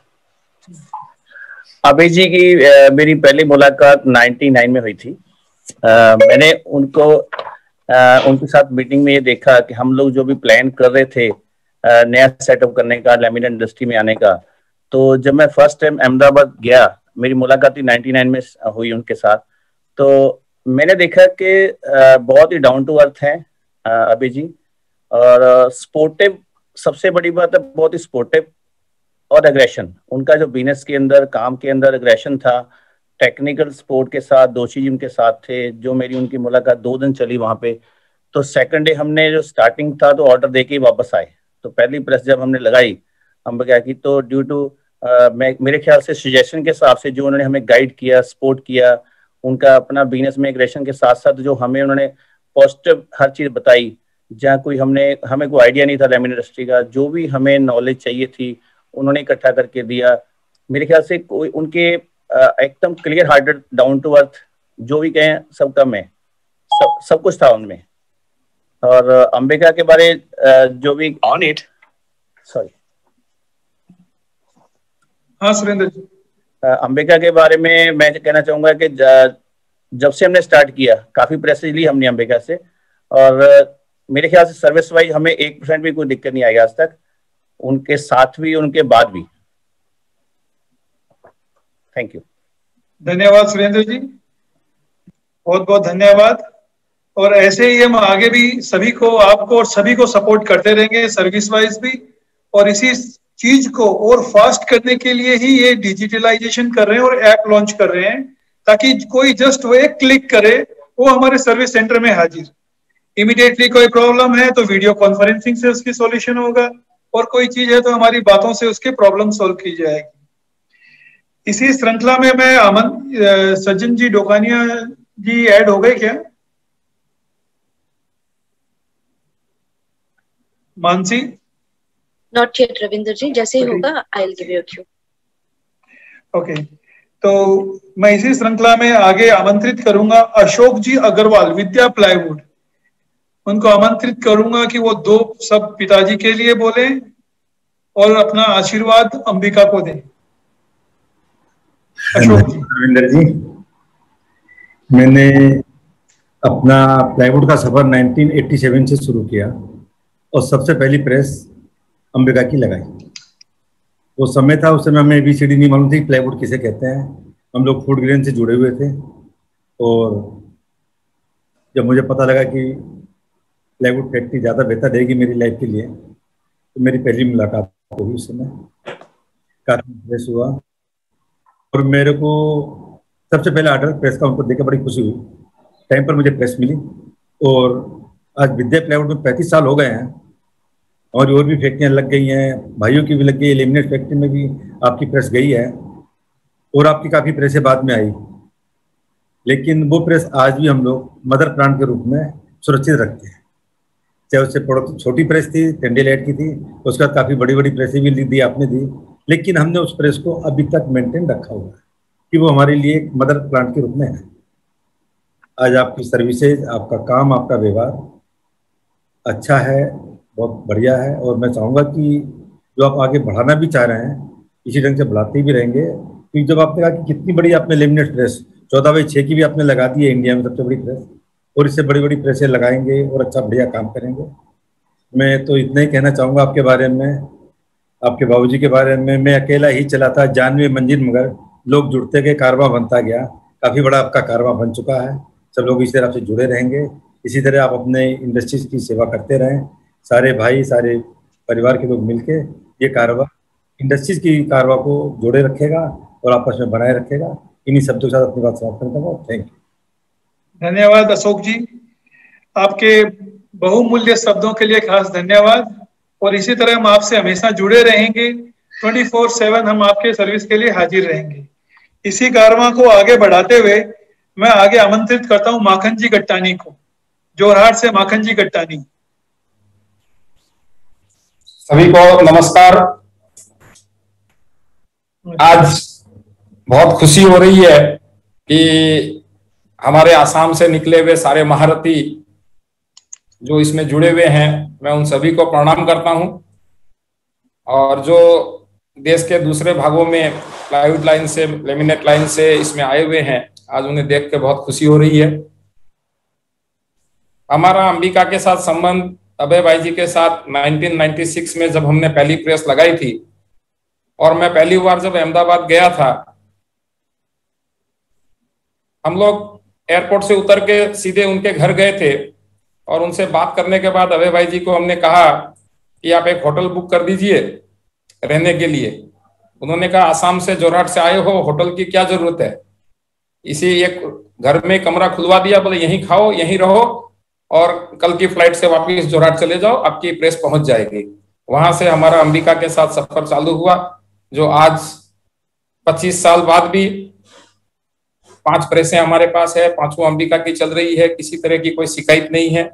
Speaker 9: अभय जी की मेरी पहली मुलाकात निन्यानवे में हुई थी। आ, मैंने उनको आ, उनके साथ मीटिंग में ये देखा कि हम लोग जो भी प्लान कर रहे थे आ, नया सेटअप करने का, लैमिनेट इंडस्ट्री में आने का, तो जब मैं फर्स्ट टाइम अहमदाबाद गया, मेरी मुलाकात निन्यानवे में हुई उनके साथ, तो मैंने देखा कि बहुत ही डाउन टू अर्थ है अभय जी, और स्पोर्टिव, सबसे बड़ी बात है बहुत ही स्पोर्टिव, और एग्रेशन, उनका जो बिजनेस के अंदर, काम के अंदर एग्रेशन था, टेक्निकल सपोर्ट के साथ दोषी जी उनके साथ थे। जो मेरी उनकी मुलाकात दो दिन चली वहां पे, तो सेकंड डे हमने जो स्टार्टिंग था तो ऑर्डर देके वापस आए। तो पहली प्रेस जब हमने लगाई हम क्या की, तो ड्यू टू मेरे ख्याल से सजेशन के हिसाब से जो उन्होंने हमें गाइड किया, सपोर्ट किया, उनका अपना बिजनेस में एग्रेशन के साथ साथ जो हमें उन्होंने पॉजिटिव हर चीज बताई, जहाँ कोई हमने हमें कोई आइडिया नहीं था लैमिनेट इंडस्ट्री का, जो भी हमें नॉलेज चाहिए थी उन्होंने इकट्ठा करके दिया। मेरे ख्याल से कोई उनके एकदम clear hearted, down to earth, जो भी कहें सब कम है, सब सब कुछ था उनमें। और अंबिका के बारे जो भी ऑन इट सॉरी
Speaker 1: हाँ सुरेंद्र जी,
Speaker 9: अंबिका के बारे में मैं कहना चाहूंगा कि जब से हमने स्टार्ट किया काफी प्रेसेज ली हमने अंबिका से, और मेरे ख्याल से सर्विस वाइज हमें एक परसेंट भी कोई दिक्कत नहीं आई आज तक, उनके साथ भी उनके बाद भी। Thank you.
Speaker 1: धन्यवाद सुरेंद्र जी, बहुत बहुत धन्यवाद। और ऐसे ही हम आगे भी सभी को, आपको और सभी को सपोर्ट करते रहेंगे सर्विस वाइज भी, और इसी चीज को और फास्ट करने के लिए ही ये डिजिटलाइजेशन कर रहे हैं और ऐप लॉन्च कर रहे हैं, ताकि कोई जस्ट वो एक क्लिक करे, वो हमारे सर्विस सेंटर में हाजिर। इमीडिएटली कोई प्रॉब्लम है तो वीडियो कॉन्फ्रेंसिंग से उसकी सॉल्यूशन होगा, और कोई चीज है तो हमारी बातों से उसके प्रॉब्लम सॉल्व की जाएगी। इसी श्रृंखला में मैं अमन सज्जन जी डोकानिया जी ऐड हो गए क्या? मानसी?
Speaker 3: नॉट येट रविंदर जी, जैसे ही होगा I will give you a cue.
Speaker 1: Okay, तो मैं इसी श्रृंखला में आगे आमंत्रित करूंगा अशोक जी अग्रवाल, विद्या प्लाईवुड। उनको आमंत्रित करूंगा कि वो दो सब पिताजी के लिए बोले और अपना आशीर्वाद अंबिका को दें। अशोक जी।
Speaker 10: रविंदर जी, मैंने अपना प्लाईवुड का सफर नाइनटीन एटी सेवन से शुरू किया और सबसे पहली प्रेस अंबिका की लगाई। वो समय था, उस समय हमें एबीसीडी नहीं मालूम थी प्लाईवुड किसे कहते हैं। हम लोग फूड ग्रेन से जुड़े हुए थे, और जब मुझे पता लगा कि प्लाईवुड फैक्ट्री ज़्यादा बेहतर रहेगी मेरी लाइफ के लिए, तो मेरी पहली मुलाकात हुई। उस समय काफ़ी प्रेस हुआ और मेरे को सबसे पहले ऑर्डर प्रेस का उनको देकर बड़ी खुशी हुई। टाइम पर मुझे प्रेस मिली, और आज विद्या प्लाईवुड में पैंतीस साल हो गए हैं, और और भी फैक्ट्रियाँ लग गई हैं, भाइयों की भी लग गई है। लेमिनेट फैक्ट्री में भी आपकी प्रेस गई है, और आपकी काफ़ी प्रेसें बाद में आई, लेकिन वो प्रेस आज भी हम लोग मदर प्लांट के रूप में सुरक्षित रखते हैं। चाहे उससे प्रोडक्ट छोटी प्रेस थी, टेंडे लाइट की थी, उसके बाद काफ़ी बड़ी बड़ी प्रेसें भी दी आपने दी, लेकिन हमने उस प्रेस को अभी तक मेंटेन रखा हुआ है कि वो हमारे लिए एक मदर प्लांट के रूप में है। आज आपकी सर्विसेज, आपका काम, आपका व्यवहार अच्छा है, बहुत बढ़िया है, और मैं चाहूँगा कि जो आप आगे बढ़ाना भी चाह रहे हैं इसी ढंग से बढ़ाते भी रहेंगे। क्योंकि जब आपने कहा कि कितनी बड़ी आपने लेमिनेट प्रेस चौदह बाई छः की भी आपने लगा दी है, इंडिया में सबसे बड़ी प्रेस, और इससे बड़ी बड़ी प्रेसें लगाएंगे और अच्छा बढ़िया काम करेंगे। मैं तो इतना ही कहना चाहूँगा आपके बारे में, आपके बाबूजी के बारे में। मैं अकेला ही चला था जानवे मंजिल, मगर लोग जुड़ते गए, कारवां बनता गया। काफ़ी बड़ा आपका कारवां बन चुका है। सब लोग इस तरह से जुड़े रहेंगे। इसी तरह आप अपने इंडस्ट्रीज की सेवा करते रहें। सारे भाई, सारे परिवार के लोग मिलके ये कारवां, इंडस्ट्रीज की कारवां को जोड़े रखेगा और आपस में बनाए रखेगा। इन्हीं शब्दों के साथ अपनी बात समाप्त करता हूँ। Thank you.
Speaker 1: धन्यवाद अशोक जी, आपके बहुमूल्य शब्दों के लिए खास धन्यवाद। और इसी तरह हम आपसे हमेशा जुड़े रहेंगे। ट्वेंटी फोर सेवन हम आपके सर्विस के लिए हाजिर रहेंगे। इसी कारवां को आगे बढ़ाते हुए मैं आगे आमंत्रित करता हूं माखन जी गट्टानी को, जोरहाट से माखन जी गट्टानी।
Speaker 11: सभी को नमस्कार। आज बहुत खुशी हो रही है कि हमारे आसाम से निकले हुए सारे महारथी जो इसमें जुड़े हुए हैं, मैं उन सभी को प्रणाम करता हूं। और जो देश के दूसरे भागों में प्लाईवुड लाइन से, लेमिनेट लाइन से इसमें आए हुए हैं, आज उन्हें देख के बहुत खुशी हो रही है। हमारा अंबिका के साथ संबंध अभय भाई जी के साथ नाइनटीन नाइंटी सिक्स में जब हमने पहली प्रेस लगाई थी, और मैं पहली बार जब अहमदाबाद गया था, हम लोग एयरपोर्ट से उतर के सीधे उनके घर गए थे। और उनसे बात करने के बाद अभय भाई जी को हमने कहा कि आप एक होटल बुक कर दीजिए रहने के लिए। उन्होंने कहा आसाम से, जोरहाट से आए हो, होटल की क्या जरूरत है, इसी एक घर में कमरा खुलवा दिया, बोले यहीं खाओ, यहीं रहो और कल की फ्लाइट से वापस जोरहाट चले जाओ, आपकी प्रेस पहुंच जाएगी। वहां से हमारा अंबिका के साथ सफर चालू हुआ, जो आज पच्चीस साल बाद भी पांच प्रेसें हमारे पास है, पांचों अंबिका की चल रही है, किसी तरह की कोई शिकायत नहीं है।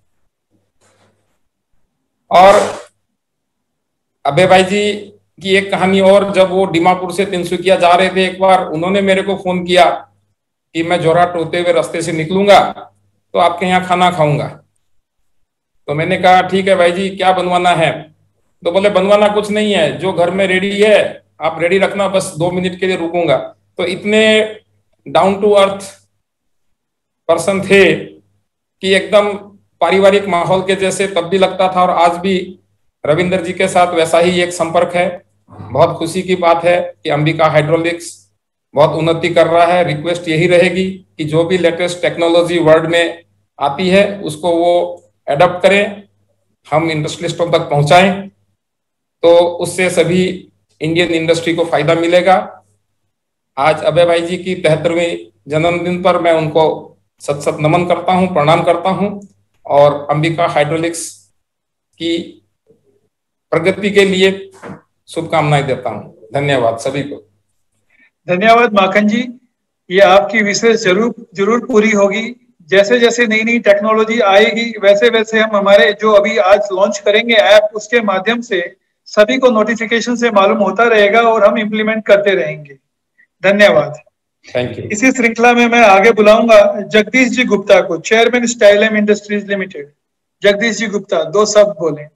Speaker 11: और अभय भाई जी की एक कहानी और, जब वो दीमापुर से तिनसुकिया जा रहे थे, एक बार उन्होंने मेरे को फोन किया कि मैं जोरहाट होते हुए रास्ते से निकलूंगा तो आपके यहाँ खाना खाऊंगा। तो मैंने कहा ठीक है भाई जी, क्या बनवाना है? तो बोले बनवाना कुछ नहीं है, जो घर में रेडी है आप रेडी रखना, बस दो मिनट के लिए रुकूंगा। तो इतने डाउन टू अर्थ पर्सन थे कि एकदम पारिवारिक माहौल के जैसे तब भी लगता था, और आज भी रविंदर जी के साथ वैसा ही एक संपर्क है। बहुत खुशी की बात है कि अंबिका हाइड्रोलिक्स बहुत उन्नति कर रहा है। रिक्वेस्ट यही रहेगी कि जो भी लेटेस्ट टेक्नोलॉजी वर्ल्ड में आती है उसको वो एडॉप्ट करें, हम इंडस्ट्रियलिस्टों तक पहुंचाएं, तो उससे सभी इंडियन इंडस्ट्री को फायदा मिलेगा। आज अभय भाई जी की तिहत्तरवीं जन्मदिन पर मैं उनको सत सत नमन करता हूं, प्रणाम करता हूं, और अंबिका हाइड्रोलिक्स की प्रगति के लिए शुभकामनाएं देता हूं। धन्यवाद सभी को।
Speaker 1: धन्यवाद माखन जी, ये आपकी विशेष जरूर जरूर पूरी होगी। जैसे जैसे नई नई टेक्नोलॉजी आएगी वैसे वैसे हम हमारे जो अभी आज लॉन्च करेंगे ऐप, उसके माध्यम से सभी को नोटिफिकेशन से मालूम होता रहेगा और हम इम्प्लीमेंट करते रहेंगे। धन्यवाद।
Speaker 11: Thank you.
Speaker 1: इसी श्रृंखला में मैं आगे बुलाऊंगा जगदीश जी गुप्ता को, chairman Stylam industries limited. Jagdish ji Gupta, दो शब्द बोले।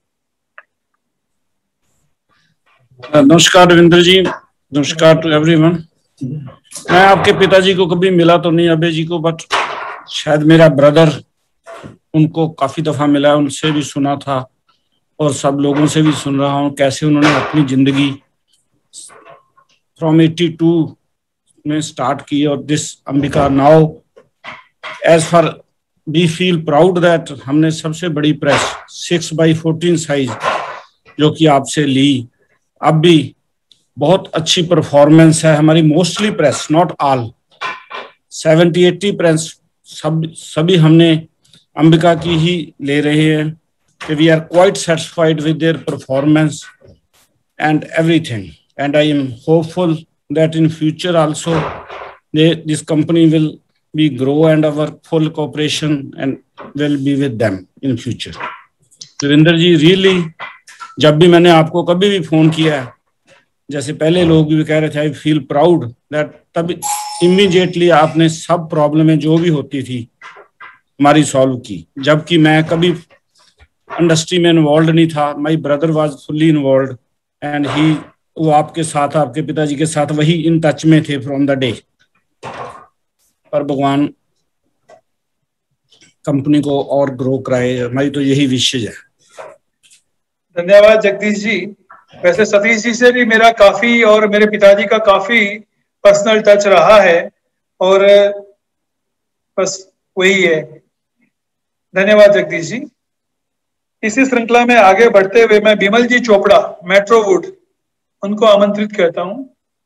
Speaker 12: नमस्कार रविंद्र जी, नमस्कार टू एवरीवन। मैं आपके पिताजी को कभी मिला तो नहीं, अभय जी को, बट शायद मेरा ब्रदर उनको काफी दफा मिला, उनसे भी सुना था और सब लोगों से भी सुन रहा हूँ कैसे उन्होंने अपनी जिंदगी फ्रॉम एटी टू में स्टार्ट की। और this Ambika now, as for we feel proud that हमने सबसे बड़ी press six by fourteen size जो कि आपसे ली, अब भी बहुत अच्छी परफॉर्मेंस है हमारी। Mostly press, not all, seventy eighty press सब सभी हमने अंबिका की ही ले रहे हैं कि we are quite satisfied with their performance and everything, and I am hopeful that in future also they, this company will be grow and our full cooperation and will be with them in future. Ravinder ji, really जब भी मैंने आपको कभी भी phone किया है, जैसे पहले लोग भी कह रहे थे, आई फील प्राउड दैट, तब इमीडिएटली आपने सब प्रॉब्लमें जो भी होती थी हमारी सॉल्व की, जबकि मैं कभी इंडस्ट्री में इन्वॉल्व नहीं था। My brother was fully involve and he, वो आपके साथ, आपके पिताजी के साथ वही इन टच में थे फ्रॉम द डे। पर भगवान कंपनी को और ग्रो कराए। हमारी तो यही विशेष है।
Speaker 1: धन्यवाद जगदीश जी। वैसे सतीश जी से भी मेरा काफी और मेरे पिताजी का काफी पर्सनल टच रहा है और बस वही है। धन्यवाद जगदीश जी। इसी श्रृंखला में आगे बढ़ते हुए मैं बिमल जी चोपड़ा मेट्रोवुड उनको आमंत्रित करता हूं।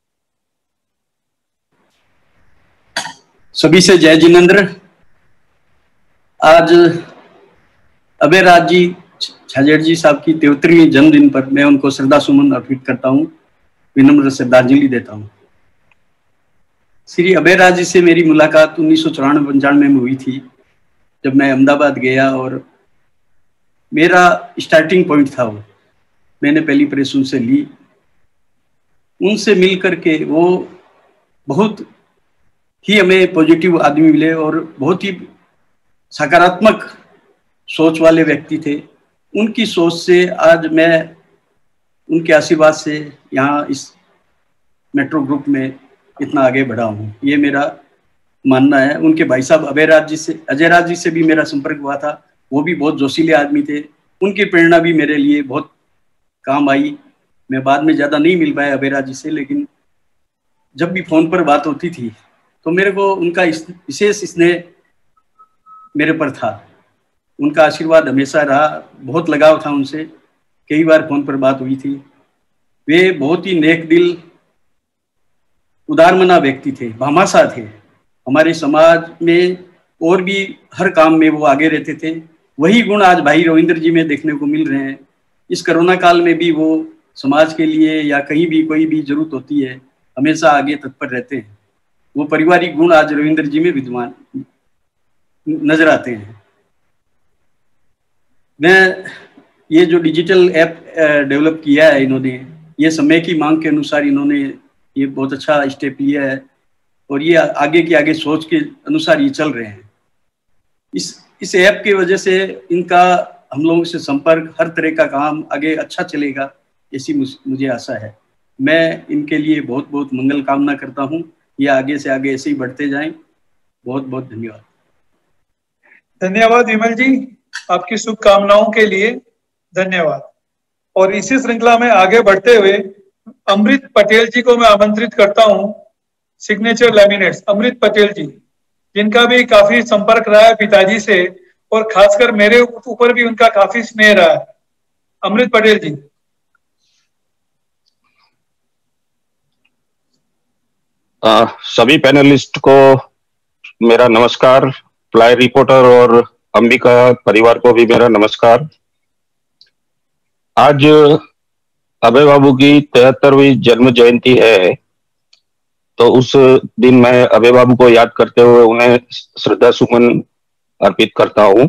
Speaker 13: सभी से जय जिनेंद्र। आज अभय राज जी छाजेड़ जी साहब की तिहत्तरवीं जन्मदिन पर मैं उनको श्रद्धा सुमन अर्पित करता हूं, विनम्र श्रद्धांजलि देता हूं। श्री अभय राज जी से मेरी मुलाकात उन्नीस सौ चौरानवे पंचानवे में हुई थी, जब मैं अहमदाबाद गया और मेरा स्टार्टिंग पॉइंट था वो। मैंने पहली प्रेस उनसे ली। उनसे मिल करके वो बहुत ही हमें पॉजिटिव आदमी मिले और बहुत ही सकारात्मक सोच वाले व्यक्ति थे। उनकी सोच से आज मैं उनके आशीर्वाद से यहाँ इस मेट्रो ग्रुप में इतना आगे बढ़ा हूँ, ये मेरा मानना है। उनके भाई साहब अभय राज जी से अजय राज जी से भी मेरा संपर्क हुआ था। वो भी बहुत जोशीले आदमी थे। उनकी प्रेरणा भी मेरे लिए बहुत काम आई। मैं बाद में ज़्यादा नहीं मिल पाया अभय राज जी से, लेकिन जब भी फोन पर बात होती थी तो मेरे को उनका विशेष स्नेह मेरे पर था। उनका आशीर्वाद हमेशा रहा। बहुत लगाव था उनसे। कई बार फोन पर बात हुई थी। वे बहुत ही नेक दिल उदारमना व्यक्ति थे, भामाशाह थे। हमारे समाज में और भी हर काम में वो आगे रहते थे। वही गुण आज भाई रविंद्र जी में देखने को मिल रहे हैं। इस कोरोना काल में भी वो समाज के लिए या कहीं भी कोई भी जरूरत होती है हमेशा आगे तत्पर रहते हैं। वो पारिवारिक गुण आज रविंद्र जी में विद्यमान नजर आते हैं। मैं ये जो डिजिटल ऐप डेवलप किया है इन्होंने, ये समय की मांग के अनुसार इन्होंने ये बहुत अच्छा स्टेप लिया है और ये आगे की आगे सोच के अनुसार ये चल रहे हैं। इस इस ऐप की वजह से इनका हम लोगों से संपर्क, हर तरह का काम आगे अच्छा चलेगा, ऐसी मुझे आशा है। मैं इनके लिए बहुत बहुत मंगल कामना करता हूँ। ये आगे से आगे ऐसे ही बढ़ते जाएं। बहुत बहुत धन्यवाद।
Speaker 1: धन्यवाद विमल जी, आपकी शुभकामनाओं के लिए धन्यवाद। और इसी श्रृंखला में आगे बढ़ते हुए अमृत पटेल जी को मैं आमंत्रित करता हूं। सिग्नेचर लैमिनेट्स अमृत पटेल जी, जिनका भी काफी संपर्क रहा है पिताजी से और खासकर मेरे ऊपर भी उनका काफी स्नेह रहा है। अमृत पटेल जी।
Speaker 14: आ, सभी पैनलिस्ट को मेरा नमस्कार। प्लाई रिपोर्टर और अंबिका परिवार को भी मेरा नमस्कार। आज अभय बाबू की तिहत्तरवीं जन्म जयंती है, तो उस दिन मैं अभय बाबू को याद करते हुए उन्हें श्रद्धा सुमन अर्पित करता हूं।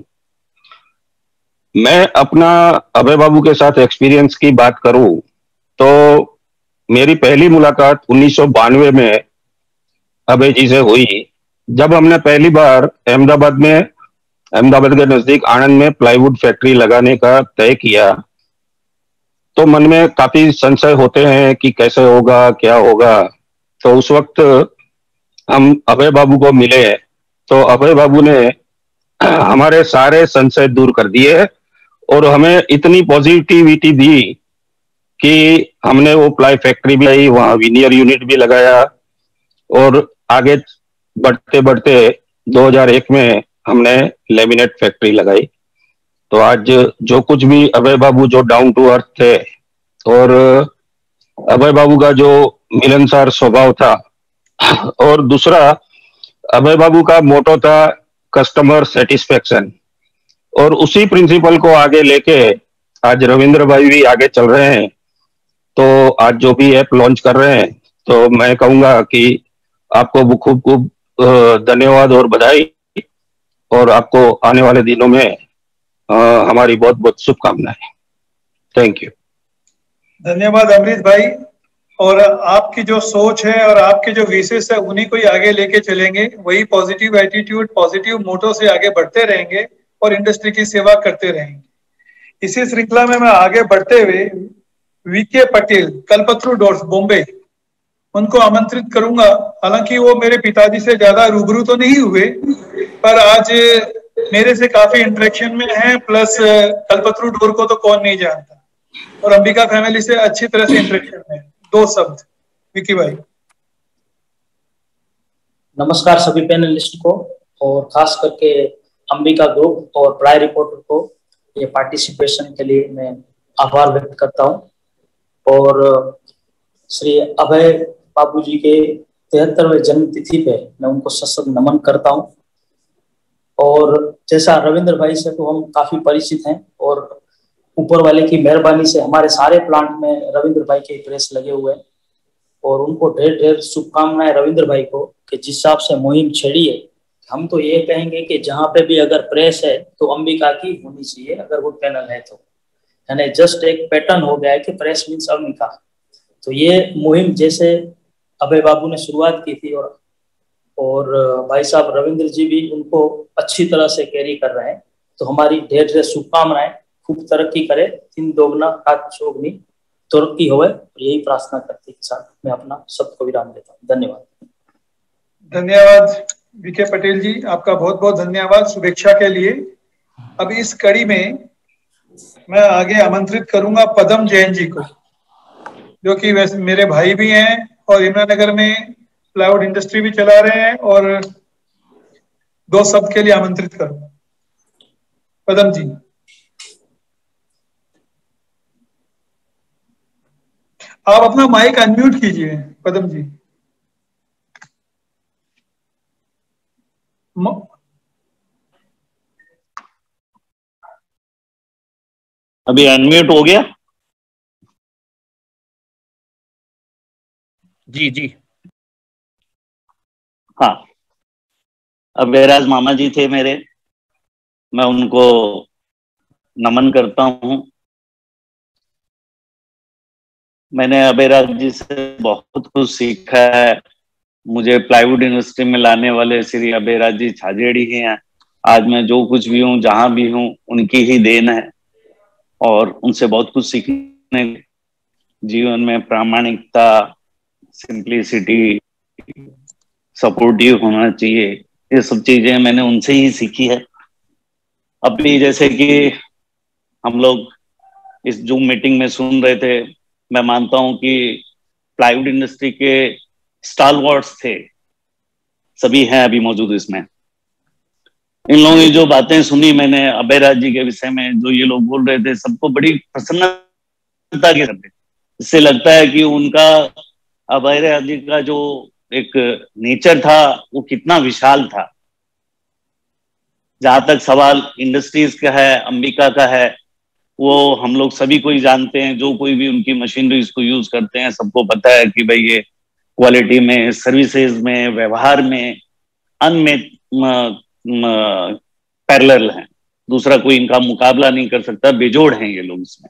Speaker 14: मैं अपना अभय बाबू के साथ एक्सपीरियंस की बात करूं तो मेरी पहली मुलाकात उन्नीस सौ बानवे में अभय जी से हुई, जब हमने पहली बार अहमदाबाद में अहमदाबाद के नजदीक आणंद में प्लाईवुड फैक्ट्री लगाने का तय किया। तो मन में काफी संशय होते हैं कि कैसे होगा, क्या होगा। तो उस वक्त हम अभय बाबू को मिले तो अभय बाबू ने हमारे सारे संशय दूर कर दिए और हमें इतनी पॉजिटिविटी दी कि हमने वो प्लाई फैक्ट्री भी आई, वहां विनियर यूनिट भी लगाया और आगे बढ़ते बढ़ते दो हज़ार एक में हमने लेमिनेट फैक्ट्री लगाई। तो आज जो कुछ भी अभय बाबू जो डाउन टू अर्थ थे और अभय बाबू का जो मिलनसार स्वभाव था, और दूसरा अभय बाबू का मोटो था कस्टमर सेटिस्फेक्शन, और उसी प्रिंसिपल को आगे लेके आज रविंद्र भाई भी आगे चल रहे हैं। तो आज जो भी ऐप लॉन्च कर रहे हैं तो मैं कहूंगा कि आपको खूब खूब धन्यवाद और बधाई, और आपको आने वाले दिनों में आ, हमारी बहुत बहुत शुभकामनाएं। Thank you.
Speaker 1: धन्यवाद अमृत भाई। और आपकी जो सोच है और आपके जो विशेष है उन्हीं को ही आगे लेके चलेंगे। वही पॉजिटिव एटीट्यूड, पॉजिटिव मोटो से आगे बढ़ते रहेंगे और इंडस्ट्री की सेवा करते रहेंगे। इसी श्रृंखला में मैं आगे बढ़ते हुए वीके पटेल कल्पत्रु डोर्स बॉम्बे, उनको आमंत्रित करूंगा। हालांकि वो मेरे पिताजी से ज्यादा रूबरू तो नहीं हुए, पर आज मेरे से काफी इंटरेक्शन में हैं, प्लस कल्पतरु डोर को तो कौन नहीं जानता, और अंबिका फैमिली से अच्छी तरह से इंटरेक्शन में। दो शब्द विकी भाई।
Speaker 15: नमस्कार सभी पैनलिस्ट को, और खास करके अंबिका ग्रुप और प्राय रिपोर्टर को ये पार्टिसिपेशन के लिए मैं आभार व्यक्त करता हूं। और श्री अभय बाबू जी के तिहत्तरवें जन्म तिथि पे मैं उनको सशक्त नमन करता हूं। और जैसा रविंद्र भाई से तो हम काफी परिचित हैं, और ऊपर वाले की मेहरबानी से हमारे सारे प्लांट में रविंद्र भाई के प्रेस लगे हुए हैं, और उनको ढेर ढेर शुभकामनाएं रविंद्र भाई को कि जिस हिसाब से मुहिम छेड़ी है। हम तो ये कहेंगे कि जहां पे भी अगर प्रेस है तो अंबिका की होनी चाहिए, अगर वो पैनल है तो, यानी जस्ट एक पैटर्न हो गया है कि प्रेस मीन्स अंबिका। तो ये मुहिम जैसे अभय बाबू ने शुरुआत की थी, और और भाई साहब रविंद्र जी भी उनको अच्छी तरह से कैरी कर रहे हैं, तो हमारी ढेर ढेर शुभकामनाएं, खूब तरक्की करे, तीन दोगुना हाथ चौगुनी तरक्की होवे, यही प्रार्थना करते के साथ मैं अपना सबको विराम देता हूँ। धन्यवाद।
Speaker 1: धन्यवाद वीके पटेल जी, आपका बहुत बहुत धन्यवाद शुभेच्छा के लिए। अब इस कड़ी में मैं आगे आमंत्रित करूंगा पदम जैन जी को, जो कि वैसे मेरे भाई भी हैं और यमुनानगर में प्लाईवुड इंडस्ट्री भी चला रहे हैं, और दो शब्द के लिए आमंत्रित करूंगा। पदम जी, आप अपना माइक अनम्यूट कीजिए। पदम जी, म...
Speaker 9: अभी अनम्यूट हो गया? जी जी हाँ, अब बेराज मामा जी थे मेरे, मैं उनको नमन करता हूँ। मैंने अबेराज जी से बहुत कुछ सीखा है। मुझे प्लाईवुड इंडस्ट्री में लाने वाले श्री अबेराज जी छाजेड़ी ही हैं। आज मैं जो कुछ भी हूँ, जहां भी हूँ, उनकी ही देन है, और उनसे बहुत कुछ सीखने, जीवन में प्रामाणिकता, सिंप्लिसिटी, सपोर्टिव होना चाहिए, ये सब चीजें मैंने उनसे ही सीखी है। अभी जैसे कि हम लोग इस जूम मीटिंग में सुन रहे थे, मैं मानता हूं कि प्लाईवुड इंडस्ट्री के स्टालवर्ड्स थे, सभी हैं अभी मौजूद इसमें। इन लोगों की जो बातें सुनी मैंने अभयराज जी के विषय में, जो ये लोग बोल रहे थे, सबको बड़ी प्रसन्नता के साथ, इससे लगता है कि उनका, अभयराज जी का जो एक नेचर था वो कितना विशाल था। जहां तक सवाल इंडस्ट्रीज का है, अंबिका का है, वो हम लोग सभी कोई जानते हैं, जो कोई भी उनकी मशीनरीज को यूज करते हैं, सबको पता है कि भाई ये क्वालिटी में, सर्विसेज में, व्यवहार में अनमेट पैरेलल हैं। दूसरा कोई इनका मुकाबला नहीं कर सकता, बेजोड़ हैं ये लोग। इसमें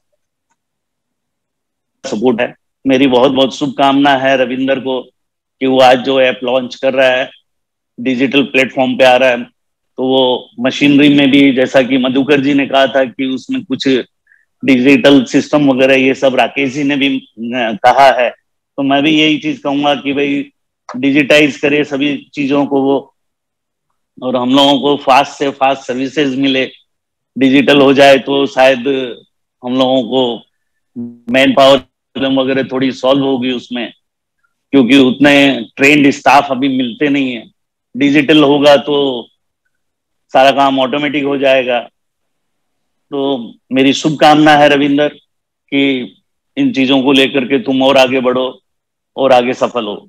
Speaker 9: सपोर्ट है। मेरी बहुत बहुत शुभकामना है रविंदर को कि वो आज जो ऐप लॉन्च कर रहा है, डिजिटल प्लेटफॉर्म पे आ रहा है, तो वो मशीनरी में भी, जैसा कि मधुकर जी ने कहा था कि उसमें कुछ डिजिटल सिस्टम वगैरह ये सब राकेश जी ने भी कहा है, तो मैं भी यही चीज कहूंगा कि भाई डिजिटाइज करे सभी चीजों को वो, और हम लोगों को फास्ट से फास्ट सर्विसेज मिले। डिजिटल हो जाए तो शायद हम लोगों को मैन पावर वगैरह थोड़ी सॉल्व होगी उसमें, क्योंकि उतने ट्रेंड स्टाफ अभी मिलते नहीं है। डिजिटल होगा तो सारा काम ऑटोमेटिक हो जाएगा। तो मेरी शुभकामना है रविंदर कि इन चीजों को लेकर के तुम और आगे बढ़ो और आगे सफल हो।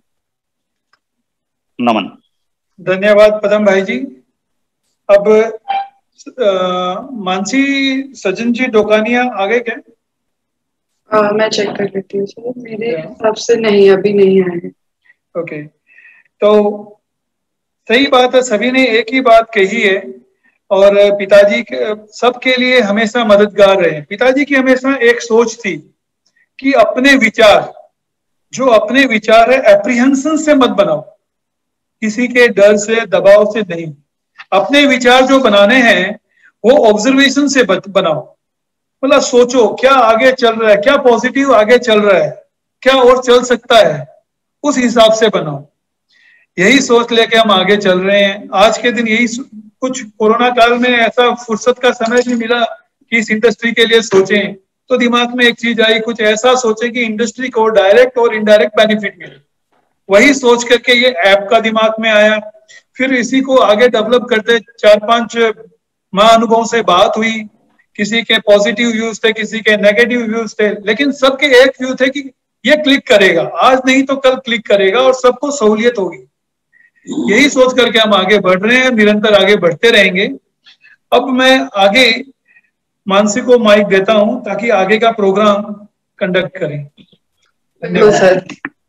Speaker 9: नमन।
Speaker 1: धन्यवाद पदम भाई जी। अब आ, मानसी सज्जन जी डोकानिया आगे क्या?
Speaker 2: आ, मैं चेक कर लेती हूँ, मेरे हिसाब से नहीं, अभी नहीं आए।
Speaker 1: ओके, तो सही बात है, सभी ने एक ही बात कही है, और पिताजी सबके लिए हमेशा मददगार रहे। पिताजी की हमेशा एक सोच थी कि अपने विचार, जो अपने विचार है, एप्रीहेंशन से मत बनाओ, किसी के डर से, दबाव से नहीं। अपने विचार जो बनाने हैं वो ऑब्जर्वेशन से बनाओ, मतलब सोचो क्या आगे चल रहा है, क्या पॉजिटिव आगे चल रहा है, क्या और चल सकता है, उस हिसाब से बनाओ। यही सोच लेके हम आगे चल रहे हैं। आज के दिन यही कुछ कोरोना काल में ऐसा फुर्सत का समय भी मिला कि इस इंडस्ट्री के लिए सोचें, तो दिमाग में एक चीज आई, कुछ ऐसा सोचे कि इंडस्ट्री को डायरेक्ट और इनडायरेक्ट बेनिफिट मिले। वही सोच करके ये ऐप का दिमाग में आया। फिर इसी को आगे डेवलप करते चार पांच महाअनुभवों से बात हुई, किसी के पॉजिटिव व्यूज थे, किसी के नेगेटिव व्यूज थे, लेकिन सबके एक व्यू थे कि ये क्लिक करेगा, आज नहीं तो कल क्लिक करेगा और सबको सहूलियत होगी। यही सोच करके हम आगे बढ़ रहे हैं, निरंतर आगे बढ़ते रहेंगे। अब मैं आगे मानसी को माइक देता हूं ताकि आगे का प्रोग्राम कंडक्ट करें।
Speaker 2: धन्यवाद।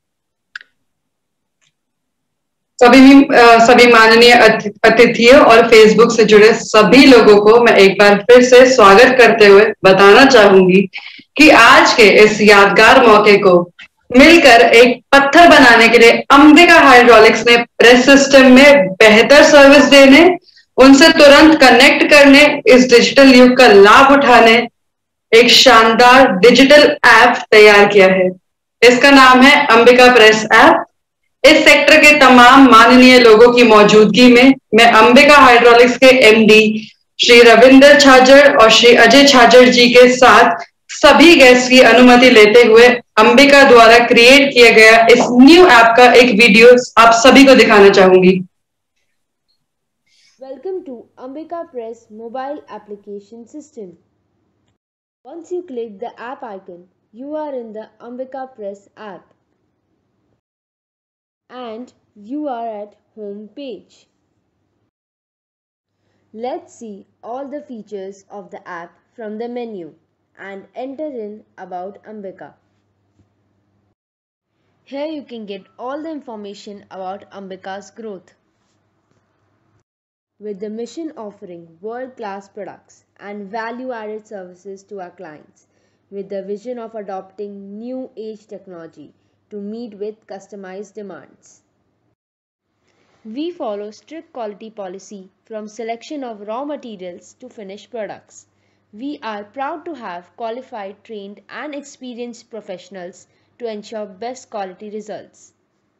Speaker 2: सभी सभी माननीय अतिथियों और फेसबुक से जुड़े सभी लोगों को मैं एक बार फिर से स्वागत करते हुए बताना चाहूंगी कि आज के इस यादगार मौके को मिलकर एक पत्थर बनाने के लिए अंबिका हाइड्रोलिक्स ने प्रेस सिस्टम में बेहतर सर्विस देने, उनसे तुरंत कनेक्ट करने, इस डिजिटल युग का लाभ उठाने एक शानदार डिजिटल ऐप तैयार किया है। इसका नाम है अंबिका प्रेस ऐप। इस सेक्टर के तमाम माननीय लोगों की मौजूदगी में मैं अंबिका हाइड्रोलिक्स के एमडी श्री रविंदर छाजड़ और श्री अजय छाजड़ जी के साथ सभी गेस्ट की अनुमति लेते हुए अंबिका द्वारा क्रिएट किया गया इस न्यू ऐप का एक वीडियो आप सभी को दिखाना चाहूंगी।
Speaker 16: Welcome to Ambika Press mobile application system. Once you click the app icon, you are in the Ambika Press app and you are at home page. Let's see all the features of the app from the menu and enter in about Ambika. Here you can get all the information about Ambika's growth. With the mission offering world-class products and value-added services to our clients, with the vision of adopting new age technology to meet with customized demands. We follow strict quality policy from selection of raw materials to finished products. We are proud to have qualified, trained and experienced professionals to ensure best quality results.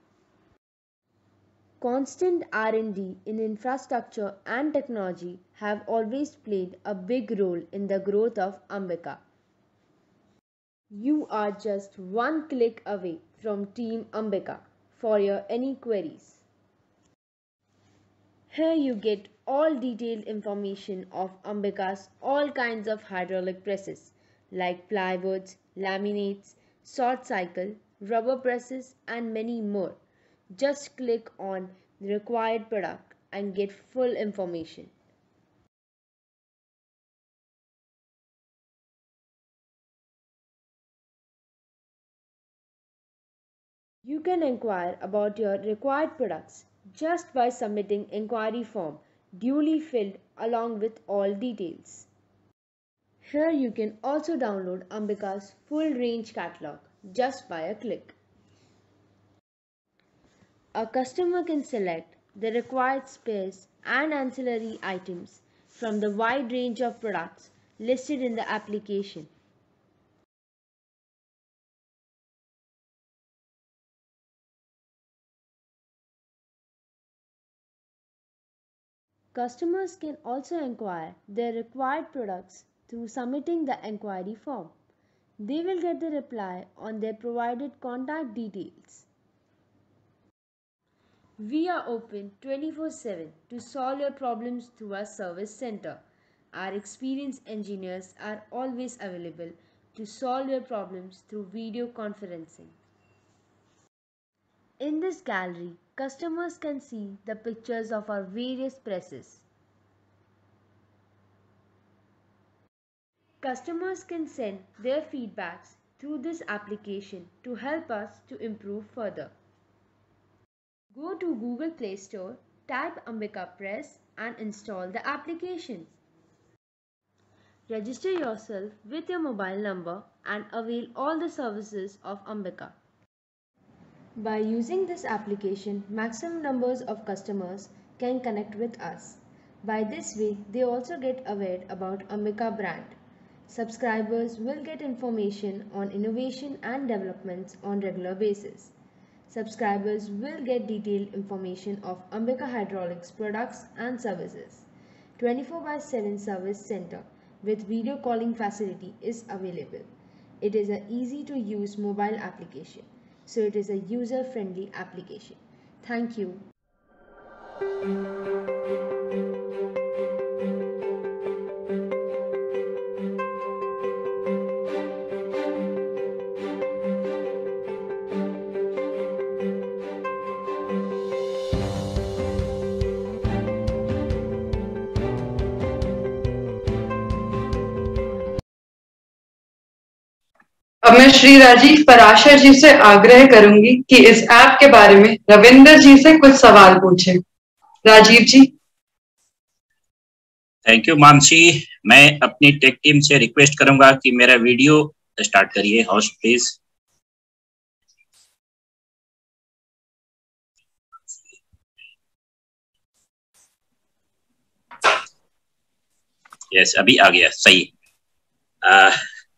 Speaker 16: Constant R and D in infrastructure and technology have always played a big role in the growth of Ambika. You are just one click away from Team Ambika for your any queries. Here you get all detailed information of Ambika's all kinds of hydraulic presses like plywoods, laminates, short cycle, rubber presses and many more. Just click on the required product and get full information. You can inquire about your required products just by submitting inquiry form duly filled along with all details. Here you can also download Ambika's full range catalog just by a click. A customer can select the required spares and ancillary items from the wide range of products listed in the application. Customers can also inquire their required products through submitting the inquiry form. They will get the reply on their provided contact details. We are open twenty-four seven to solve your problems through our service center. Our experienced engineers are always available to solve your problems through video conferencing. In this gallery, customers can see the pictures of our various presses. Customers can send their feedbacks through this application to help us to improve further. Go to Google Play Store, type Ambika Press and install the application. Register yourself with your mobile number and avail all the services of Ambika. By using this application, maximum numbers of customers can connect with us. By this way, they also get aware about Ambika brand. Subscribers will get information on innovation and developments on regular basis. subscribers will get detailed information of Ambika Hydraulics products and services. twenty-four by seven service center with video calling facility is available. It is a easy to use mobile application, so it is a user friendly application. Thank you.
Speaker 2: अब मैं श्री राजीव पराशर जी से आग्रह करूंगी कि इस app के बारे में रविंदर जी से कुछ सवाल पूछें। राजीव जी।
Speaker 17: Thank you Mansi. मैं अपनी टेक टीम से रिक्वेस्ट करूंगा कि मेरा वीडियो स्टार्ट करिए। Host please. यस, अभी आ गया। सही। आ,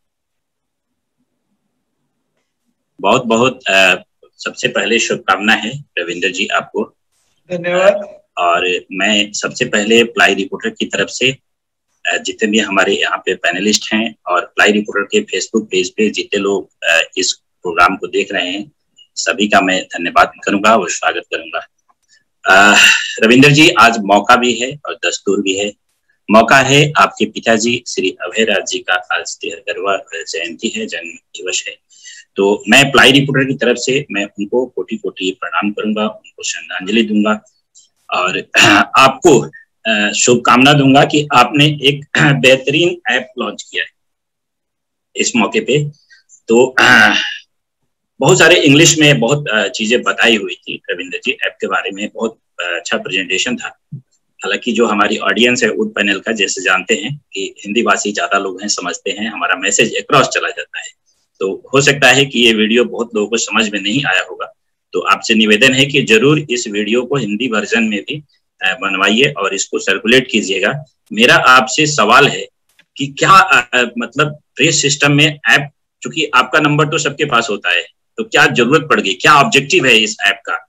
Speaker 17: बहुत बहुत आ, सबसे पहले शुभकामना है रविंदर जी आपको।
Speaker 1: धन्यवाद।
Speaker 17: और मैं सबसे पहले प्लाई रिपोर्टर की तरफ से जितने भी हमारे यहाँ पे पैनलिस्ट हैं और प्लाई रिपोर्टर के फेसबुक पेज पे जितने लोग इस प्रोग्राम को देख रहे हैं, सभी का मैं धन्यवाद करूंगा और स्वागत करूंगा। रविंदर जी, आज मौका भी है और दस्तूर भी है। मौका है, आपके पिताजी श्री अभय राज जी का आज तिहत्तरवां जयंती है, जन्म दिवस है। तो मैं प्लाई रिपोर्टर की तरफ से मैं उनको कोटि कोटि प्रणाम करूंगा, उनको श्रद्धांजलि दूंगा और आपको शुभकामना दूंगा कि आपने एक बेहतरीन ऐप लॉन्च किया है इस मौके पे। तो बहुत सारे इंग्लिश में बहुत चीजें बताई हुई थी रविंदर जी ऐप के बारे में, बहुत अच्छा प्रेजेंटेशन था। हालांकि जो हमारी ऑडियंस है उड पैनल का, जैसे जानते हैं कि हिंदी भाषी ज्यादा लोग हैं, समझते हैं, हमारा मैसेज अक्रॉस चला जाता है। तो हो सकता है कि ये वीडियो बहुत लोगों को समझ में नहीं आया होगा। तो आपसे निवेदन है कि जरूर इस वीडियो को हिंदी वर्जन में भी बनवाइए और इसको सर्कुलेट कीजिएगा। मेरा आपसे सवाल है कि क्या आ, आ, मतलब प्रेस सिस्टम में ऐप, चूंकि आपका नंबर तो सबके पास होता है, तो क्या जरूरत पड़ गई, क्या ऑब्जेक्टिव है इस ऐप का?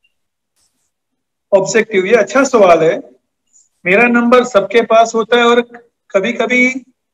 Speaker 1: ऑब्जेक्टिव, ये अच्छा सवाल है। मेरा नंबर सबके पास होता है और कभी कभी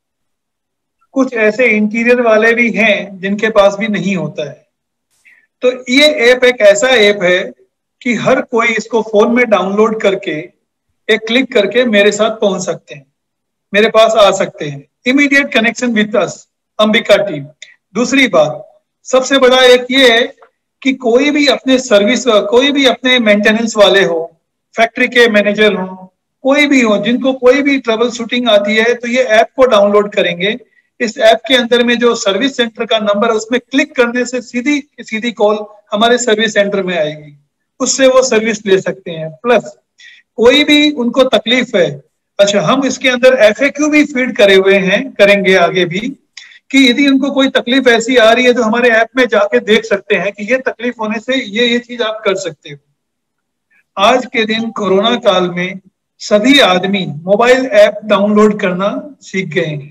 Speaker 1: कुछ ऐसे इंटीरियर वाले भी हैं जिनके पास भी नहीं होता है। तो ये ऐप एक ऐसा ऐप है कि हर कोई इसको फोन में डाउनलोड करके एक क्लिक करके मेरे साथ पहुंच सकते हैं, मेरे पास आ सकते हैं। Immediate connection with us, Ambika team. दूसरी बात, सबसे बड़ा एक ये है कि कोई भी अपने सर्विस, कोई भी अपने मेंटेनेंस वाले हो, फैक्ट्री के मैनेजर हो, कोई भी हो, जिनको कोई भी ट्रबल शूटिंग आती है, तो ये ऐप को डाउनलोड करेंगे। इस ऐप के अंदर में जो सर्विस सेंटर का नंबर है उसमें क्लिक करने से सीधी सीधी कॉल हमारे सर्विस सेंटर में आएगी, उससे वो सर्विस ले सकते हैं। प्लस कोई भी उनको तकलीफ है, अच्छा हम इसके अंदर एफएक्यू भी फीड करे हुए हैं, करेंगे आगे भी, कि यदि उनको कोई तकलीफ ऐसी आ रही है तो हमारे ऐप में जाके देख सकते हैं कि ये तकलीफ होने से ये ये चीज आप कर सकते हो। आज के दिन कोरोना काल में सभी आदमी मोबाइल ऐप डाउनलोड करना सीख गए हैं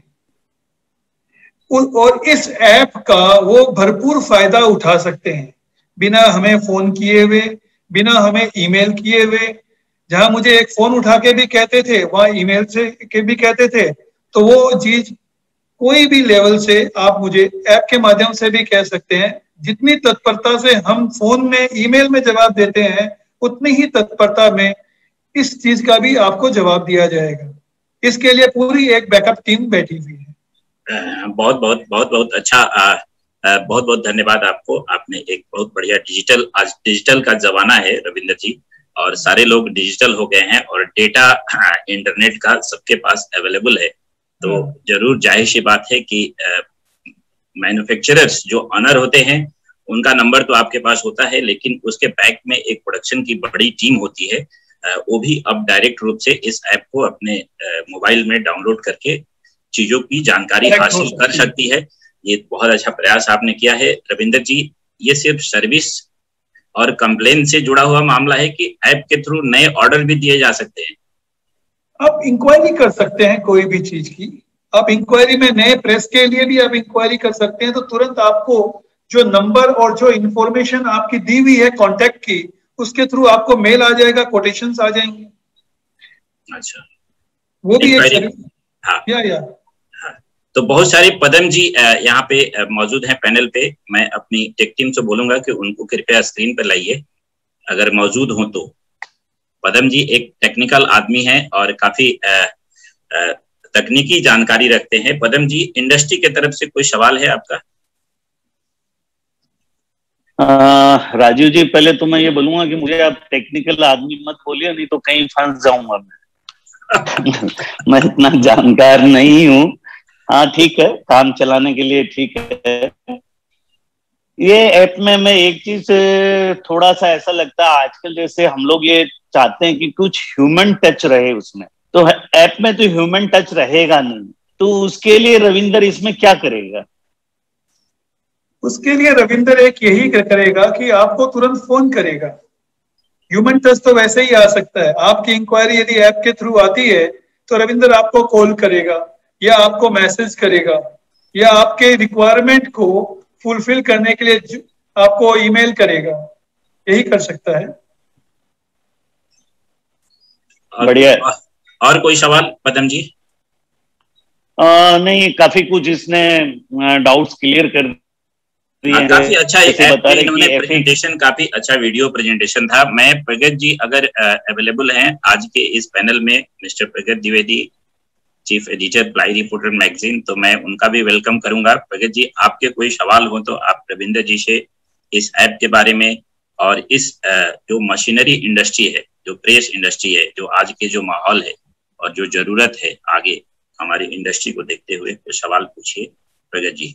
Speaker 1: और इस ऐप का वो भरपूर फायदा उठा सकते हैं, बिना हमें फोन किए हुए, बिना हमें ईमेल किए हुए। जहां मुझे एक फोन उठा के भी कहते थे, वहां ईमेल से के भी कहते थे। तो वो चीज कोई भी लेवल से आप मुझे ऐप के माध्यम से भी कह सकते हैं। जितनी तत्परता से हम फोन में, ईमेल में जवाब देते हैं, उतनी ही तत्परता में इस चीज का भी आपको जवाब दिया जाएगा। इसके लिए पूरी एक बैकअप टीम बैठी हुई है।
Speaker 17: बहुत बहुत बहुत बहुत अच्छा, आ, आ, बहुत बहुत धन्यवाद आपको। आपने एक बहुत बढ़िया डिजिटल, आज डिजिटल का जमाना है रविंदर जी, और सारे लोग डिजिटल हो गए हैं और डेटा इंटरनेट का सबके पास अवेलेबल है। तो जरूर जाहिर सी बात है कि मैन्युफैक्चरर्स जो ऑनर होते हैं उनका नंबर तो आपके पास होता है, लेकिन उसके बैक में एक प्रोडक्शन की बड़ी टीम होती है। आ, वो भी अब डायरेक्ट रूप से इस ऐप को अपने मोबाइल में डाउनलोड करके चीजों की जानकारी हासिल कर सकती है। ये बहुत अच्छा प्रयास आपने किया है रविंदर जी। ये सिर्फ सर्विस और कंप्लेन से जुड़ा हुआ मामला है कि ऐप के थ्रू नए ऑर्डर भी दिए जा सकते हैं?
Speaker 1: आप इंक्वायरी कर सकते हैं कोई भी चीज की। आप इंक्वायरी में, नए प्रेस के लिए भी आप इंक्वायरी कर सकते हैं, तो तुरंत आपको जो नंबर और जो इंफॉर्मेशन आपकी दी हुई है कांटेक्ट की, उसके थ्रू आपको मेल आ जाएगा, कोटेशंस आ जाएंगे।
Speaker 17: अच्छा,
Speaker 1: वो भी एक सर्विस।
Speaker 17: हाँ
Speaker 1: या या
Speaker 17: तो बहुत सारे पदम जी यहाँ पे मौजूद हैं पैनल पे। मैं अपनी टेक टीम से बोलूंगा कि उनको कृपया स्क्रीन पर लाइए अगर मौजूद हो तो। पदम जी एक टेक्निकल आदमी हैं और काफी आ, आ, तकनीकी जानकारी रखते हैं। पदम जी, इंडस्ट्री की तरफ से कोई सवाल है आपका?
Speaker 7: आ, राजीव जी, पहले तो मैं ये बोलूंगा कि मुझे आप टेक्निकल आदमी मत बोलिए, नहीं तो कहीं फंस जाऊंगा मैं। मैं इतना जानकार नहीं हूँ। हाँ ठीक है, काम चलाने के लिए ठीक है। ये ऐप में मैं एक चीज थोड़ा सा ऐसा लगता है आजकल, जैसे हम लोग ये चाहते हैं कि कुछ ह्यूमन टच रहे उसमें, तो ऐप में तो ह्यूमन टच रहेगा नहीं, तो उसके लिए रविंदर इसमें क्या करेगा?
Speaker 1: उसके लिए रविंदर एक यही करेगा कि आपको तुरंत फोन करेगा। ह्यूमन टच तो वैसे ही आ सकता है। आपकी इंक्वायरी यदि ऐप के थ्रू आती है तो रविंदर आपको कॉल करेगा या आपको मैसेज करेगा या आपके रिक्वायरमेंट को फुलफिल करने के लिए आपको ईमेल करेगा। यही कर सकता है।
Speaker 7: बढ़िया।
Speaker 17: और कोई सवाल पदम जी?
Speaker 7: आ, नहीं, काफी कुछ इसने डाउट्स क्लियर कर दिए हैं।
Speaker 17: काफी अच्छा ऐप पे इन्होंने प्रेजेंटेशन, काफी अच्छा वीडियो प्रेजेंटेशन था। मैं प्रगत जी अगर अवेलेबल हैं आज के इस पैनल में, mister Pragat Dwivedi, chief editor ply reporter magazine, तो मैं उनका भी वेलकम करूंगा। प्रगत जी, आपके कोई सवाल हो तो आप रविंदर जी से इस ऐप के बारे में और इस जो मशीनरी इंडस्ट्री है, जो प्रेस इंडस्ट्री है, जो आज के जो माहौल है और जो जरूरत है आगे हमारी इंडस्ट्री को देखते हुए, तो सवाल पूछिए प्रगत जी।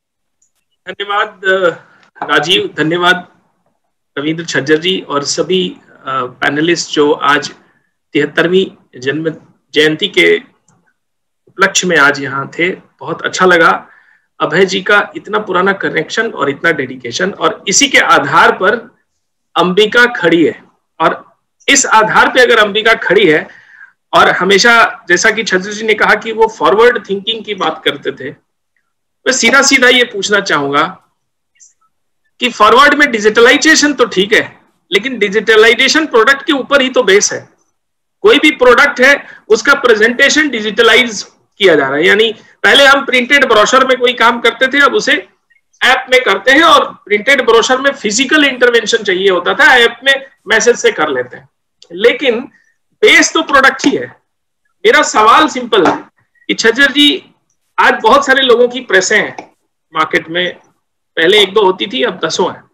Speaker 18: धन्यवाद राजीव, धन्यवाद रविंद्र छज्जर जी और सभी पैनलिस्ट जो आज तिहत्तरवीं जन्म जयंती के उपलक्ष्य में आज यहाँ थे। बहुत अच्छा लगा अभय जी का इतना पुराना कनेक्शन और इतना डेडिकेशन, और इसी के आधार पर अंबिका खड़ी है। और इस आधार पे अगर अंबिका खड़ी है, और हमेशा जैसा कि छज्जर जी ने कहा कि वो फॉरवर्ड थिंकिंग की बात करते थे, मैं सीधा सीधा ये पूछना चाहूंगा कि फॉरवर्ड में डिजिटलाइजेशन तो ठीक है, लेकिन डिजिटलाइजेशन प्रोडक्ट के ऊपर ही तो बेस है। कोई भी प्रोडक्ट है उसका प्रेजेंटेशन डिजिटलाइज किया जा रहा है। यानी पहले हम प्रिंटेड ब्रोशर में कोई काम करते थे, अब उसे ऐप में करते हैं, और प्रिंटेड ब्रोशर में फिजिकल इंटरवेंशन चाहिए होता था, ऐप में मैसेज से कर लेते हैं। लेकिन बेस तो प्रोडक्ट ही है। मेरा सवाल सिंपल है कि छज्जर जी, आज बहुत सारे लोगों की प्रेसें हैं मार्केट में, पहले एक दो होती थी, अब दसों है।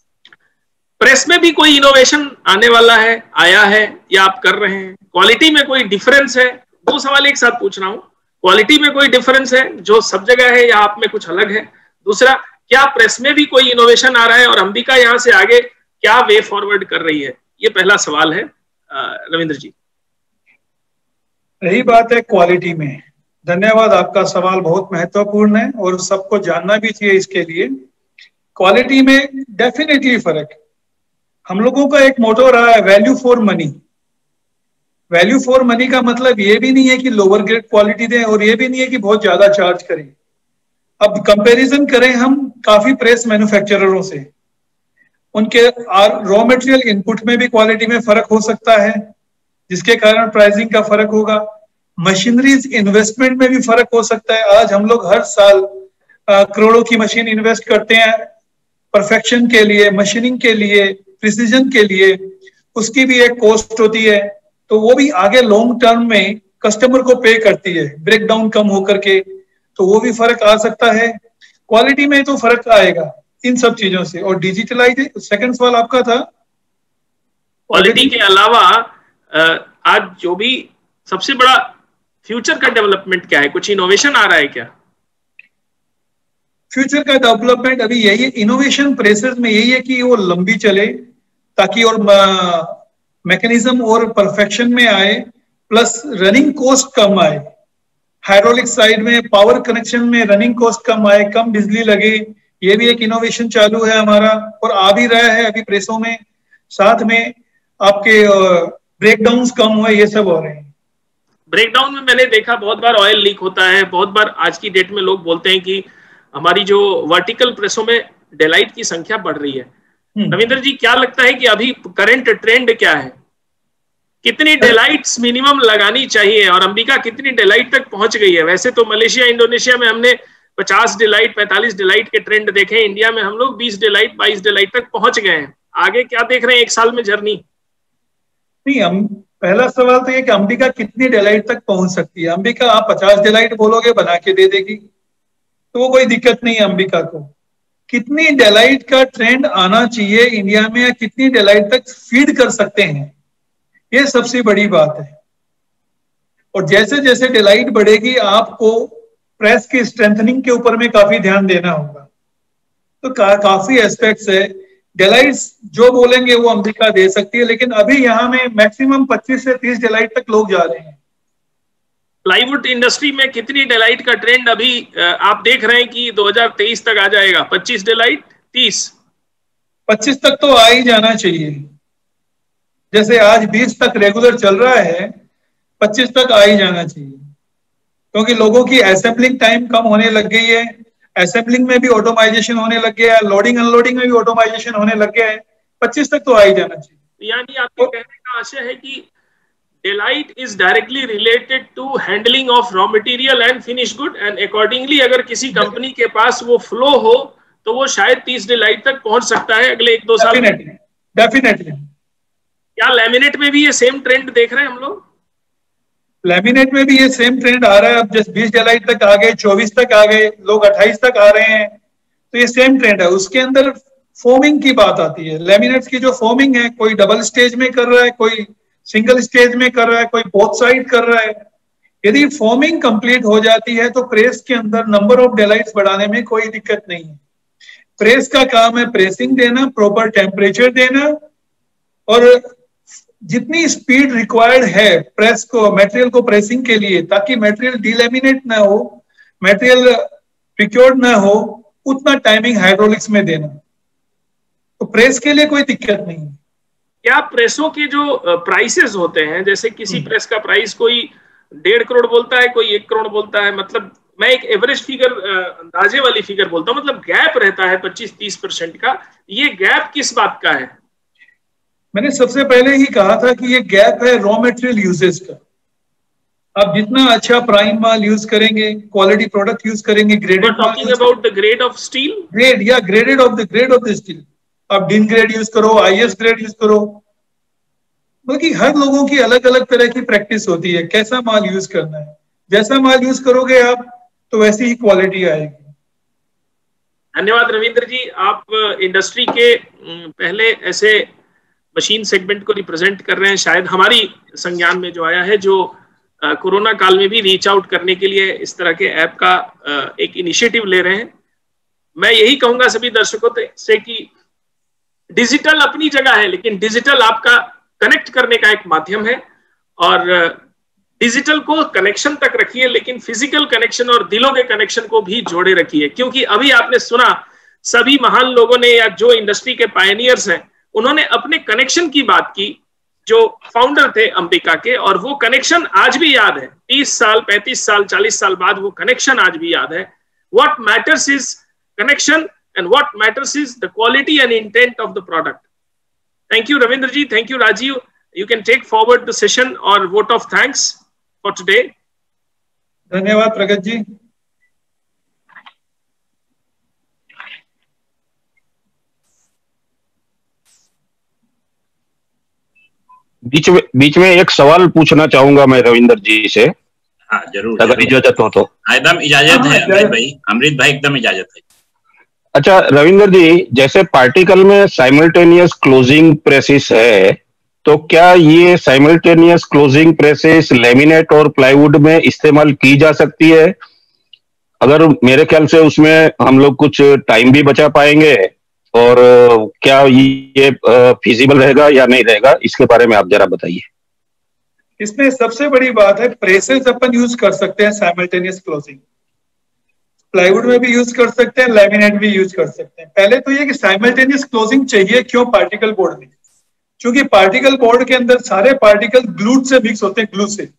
Speaker 18: प्रेस में भी कोई इनोवेशन आने वाला है, आया है, या आप कर रहे हैं? क्वालिटी में कोई डिफरेंस है? दो सवाल एक साथ पूछ रहा हूं। क्वालिटी में कोई डिफरेंस है जो सब जगह है, या आप में कुछ अलग है? दूसरा, क्या प्रेस में भी कोई इनोवेशन आ रहा है, और अंबिका यहां से आगे क्या वे फॉरवर्ड कर रही है? ये पहला सवाल है रविंद्र जी।
Speaker 1: रही बात है क्वालिटी में, धन्यवाद, आपका सवाल बहुत महत्वपूर्ण है और सबको जानना भी चाहिए। इसके लिए क्वालिटी में डेफिनेटली फर्क है। हम लोगों का एक मोटो रहा है value for money. Value for money का मतलब ये भी नहीं है कि लोअर ग्रेड क्वालिटी दें, और ये भी नहीं है कि बहुत ज्यादा चार्ज करें। अब कंपैरिजन करें हम काफी प्रेस मैन्युफैक्चररों से, उनके रॉ मटेरियल इनपुट में भी क्वालिटी में फर्क हो सकता है, जिसके कारण प्राइसिंग का फर्क होगा। मशीनरीज इन्वेस्टमेंट में भी फर्क हो सकता है। आज हम लोग हर साल करोड़ों की मशीन इन्वेस्ट करते हैं परफेक्शन के लिए, मशीनिंग के लिए, प्रिसीजन के लिए। उसकी भी एक कॉस्ट होती है, तो वो भी आगे लॉन्ग टर्म में कस्टमर को पे करती है, ब्रेक डाउन कम होकर के, तो वो भी फर्क आ सकता है। क्वालिटी में तो फर्क आएगा इन सब चीजों से। और डिजिटलाइजेशन, सेकंड सवाल आपका था।
Speaker 18: क्वालिटी के अलावा आज जो भी सबसे बड़ा फ्यूचर का डेवलपमेंट क्या है? कुछ इनोवेशन आ रहा है क्या?
Speaker 1: फ्यूचर का डेवलपमेंट अभी यही है, इनोवेशन प्रेसेस में यही है कि वो लंबी चले, ताकि और मैकेनिज्म और परफेक्शन में आए, प्लस रनिंग कॉस्ट कम आए। हाइड्रोलिक साइड में, पावर कनेक्शन में रनिंग कॉस्ट कम आए, कम बिजली लगे। ये भी एक इनोवेशन चालू है हमारा और आ भी रहा है अभी प्रेसों में। साथ में आपके ब्रेकडाउन्स कम हुए, ये सब हो रहे हैं।
Speaker 18: ब्रेकडाउन में मैंने देखा बहुत बार ऑयल लीक होता है, बहुत बार आज की डेट में लोग बोलते हैं कि हमारी जो वर्टिकल प्रेसों में डेलाइट की संख्या बढ़ रही है। रविंद्र जी, क्या लगता है कि अभी करंट ट्रेंड क्या है? कितनी डेलाइट्स मिनिमम लगानी चाहिए और अंबिका कितनी डेलाइट तक पहुंच गई है? वैसे तो मलेशिया, इंडोनेशिया में हमने पचास डेलाइट, पैंतालीस डेलाइट के ट्रेंड देखे। इंडिया में हम लोग बीस डेलाइट, बाईस डेलाइट तक पहुंच गए हैं। आगे क्या देख रहे हैं एक साल में जर्नी?
Speaker 1: नहीं, हम पहला सवाल तो ये कि अंबिका कितनी डेलाइट तक पहुंच सकती है। अंबिका आप पचास डेलाइट बोलोगे बना के दे देगी, तो वो कोई दिक्कत नहीं है अंबिका को। कितनी डेलाइट का ट्रेंड आना चाहिए इंडिया में, या कितनी डेलाइट तक फीड कर सकते हैं, ये सबसे बड़ी बात है। और जैसे जैसे डेलाइट बढ़ेगी आपको प्रेस की स्ट्रेंथनिंग के ऊपर में काफी ध्यान देना होगा। तो का, काफी एस्पेक्ट्स है। डेलाइट्स जो बोलेंगे वो अंबिका दे सकती है, लेकिन अभी यहाँ में मैक्सिमम पच्चीस से तीस डेलाइट तक लोग जा रहे हैं।
Speaker 18: प्लाईवुड इंडस्ट्री में कितनी डेलाइट का ट्रेंड अभी आप देख रहे हैं कि दो हज़ार तेईस तक आ जाएगा? पच्चीस डेलाइट, तीस?
Speaker 1: पच्चीस तक तो आ ही जाना चाहिए। जैसे आज बीस तक रेगुलर चल रहा है, पच्चीस तक आ ही जाना चाहिए, क्योंकि लोगों की असेंबलिंग टाइम कम होने लग गई है। असेंबलिंग में भी ऑटोमाइजेशन होने लग गया है, लोडिंग अनलोडिंग में भी ऑटोमाइजेशन होने लग गया है। पच्चीस तक तो आ ही जाना चाहिए।
Speaker 18: यानी आपके कहने का आशय है कि daylight is directly related to handling of raw material and finish good, and accordingly अगर किसी कंपनी के पास वो फ्लो हो तो वो शायद तीस डेलाइट तक पहुंच सकता है अगले एक दो साल में।
Speaker 1: डेफिनेटली।
Speaker 18: क्या लैमिनेट में भी ये सेम ट्रेंड देख रहे हैं हम लोग?
Speaker 1: लैमिनेट में भी ये सेम ट्रेंड आ रहा है। अब जैसे बीस डेलाइट तक आ गए, चौबीस तक आ गए, लोग अट्ठाईस तक आ रहे हैं, तो ये सेम ट्रेंड है। उसके अंदर फोमिंग की बात आती है। लैमिनेट्स की जो फोमिंग है, कोई डबल स्टेज में कर रहा है, कोई सिंगल स्टेज में कर रहा है, कोई बोथ साइड कर रहा है। यदि फोमिंग कंप्लीट हो जाती है तो प्रेस के अंदर नंबर ऑफ डेलाइट्स बढ़ाने में कोई दिक्कत नहीं है। प्रेस का काम है प्रेसिंग देना, प्रॉपर टेम्परेचर देना, और जितनी स्पीड रिक्वायर्ड है प्रेस को, मटेरियल को प्रेसिंग के लिए, ताकि मटेरियल डिलेमिनेट ना हो, मटेरियल प्रिक्योर्ड ना हो, उतना टाइमिंग हाइड्रोलिक्स में देना। तो प्रेस के लिए कोई दिक्कत नहीं है।
Speaker 18: क्या प्रेसों के जो प्राइसेस होते हैं, जैसे किसी प्रेस का प्राइस कोई डेढ़ करोड़ बोलता है, कोई एक करोड़ बोलता है, मतलब मैं एक एवरेज फिगर, अंदाजे वाली फिगर बोलता हूँ, मतलब गैप रहता है पच्चीस तीस परसेंट का। ये गैप किस बात का है?
Speaker 1: मैंने सबसे पहले ही कहा था कि ये गैप है रॉ मटेरियल यूजेस का। आप जितना अच्छा प्राइम माल यूज करेंगे, क्वालिटी प्रोडक्ट यूज करेंगे, graded
Speaker 18: talking about the grade of steel,
Speaker 1: grade या graded of the grade of the steel. आप डिन ग्रेड यूज करो, आईएस ग्रेड यूज करो, बल्कि हर लोगों की अलग अलग तरह की प्रैक्टिस होती है कैसा माल यूज करना है। जैसा माल यूज करोगे आप तो वैसी ही क्वालिटी आएगी।
Speaker 18: धन्यवाद रविंद्र जी। आप इंडस्ट्री के पहले ऐसे मशीन सेगमेंट को रिप्रेजेंट कर रहे हैं, शायद हमारी संज्ञान में जो आया है, जो कोरोना काल में भी रीच आउट करने के लिए इस तरह के ऐप का आ, एक इनिशिएटिव ले रहे हैं। मैं यही कहूंगा सभी दर्शकों से कि डिजिटल अपनी जगह है, लेकिन डिजिटल आपका कनेक्ट करने का एक माध्यम है, और डिजिटल को कनेक्शन तक रखिए, लेकिन फिजिकल कनेक्शन और दिलों के कनेक्शन को भी जोड़े रखिए। क्योंकि अभी आपने सुना सभी महान लोगों ने, या जो इंडस्ट्री के पायनियर्स हैं, उन्होंने अपने कनेक्शन की बात की, जो फाउंडर थे अंबिका के, और वो कनेक्शन आज भी याद है। तीस साल, पैंतीस साल, चालीस साल बाद वो कनेक्शन आज भी याद है। What matters is connection, and what matters is the quality and intent of the product. Thank you Ravindra ji, thank you Rajiv. You can take forward the session or vote of thanks for today.
Speaker 1: धन्यवाद प्रगत जी।
Speaker 14: बीच में बीच में एक सवाल पूछना चाहूंगा मैं रविंद्र जी से।
Speaker 17: हाँ जरूर,
Speaker 14: अगर इजाजत हो तो।
Speaker 17: एकदम इजाजत है अमृत भाई, अमृत भाई एकदम इजाजत है।
Speaker 14: अच्छा रविंद्र जी, जैसे पार्टिकल में साइमल्टेनियस क्लोजिंग प्रेसेस है, तो क्या ये साइमल्टेनियस क्लोजिंग प्रेसेस लेमिनेट और प्लाईवुड में इस्तेमाल की जा सकती है? अगर मेरे ख्याल से उसमें हम लोग कुछ टाइम भी बचा पाएंगे, और क्या ये फिजिबल रहेगा या नहीं रहेगा, इसके बारे में आप जरा बताइए।
Speaker 1: इसमें सबसे बड़ी बात है, प्रेसेस अपन यूज कर सकते हैं साइमल्टेनियस क्लोजिंग, प्लाईवुड में भी यूज कर सकते हैं, लैमिनेट भी यूज कर सकते हैं। पहले तो ये कि साइमल्टेनियस क्लोजिंग चाहिए क्यों पार्टिकल बोर्ड में? क्योंकि पार्टिकल बोर्ड के अंदर सारे पार्टिकल ग्लूड से मिक्स होते हैं, ग्लू से,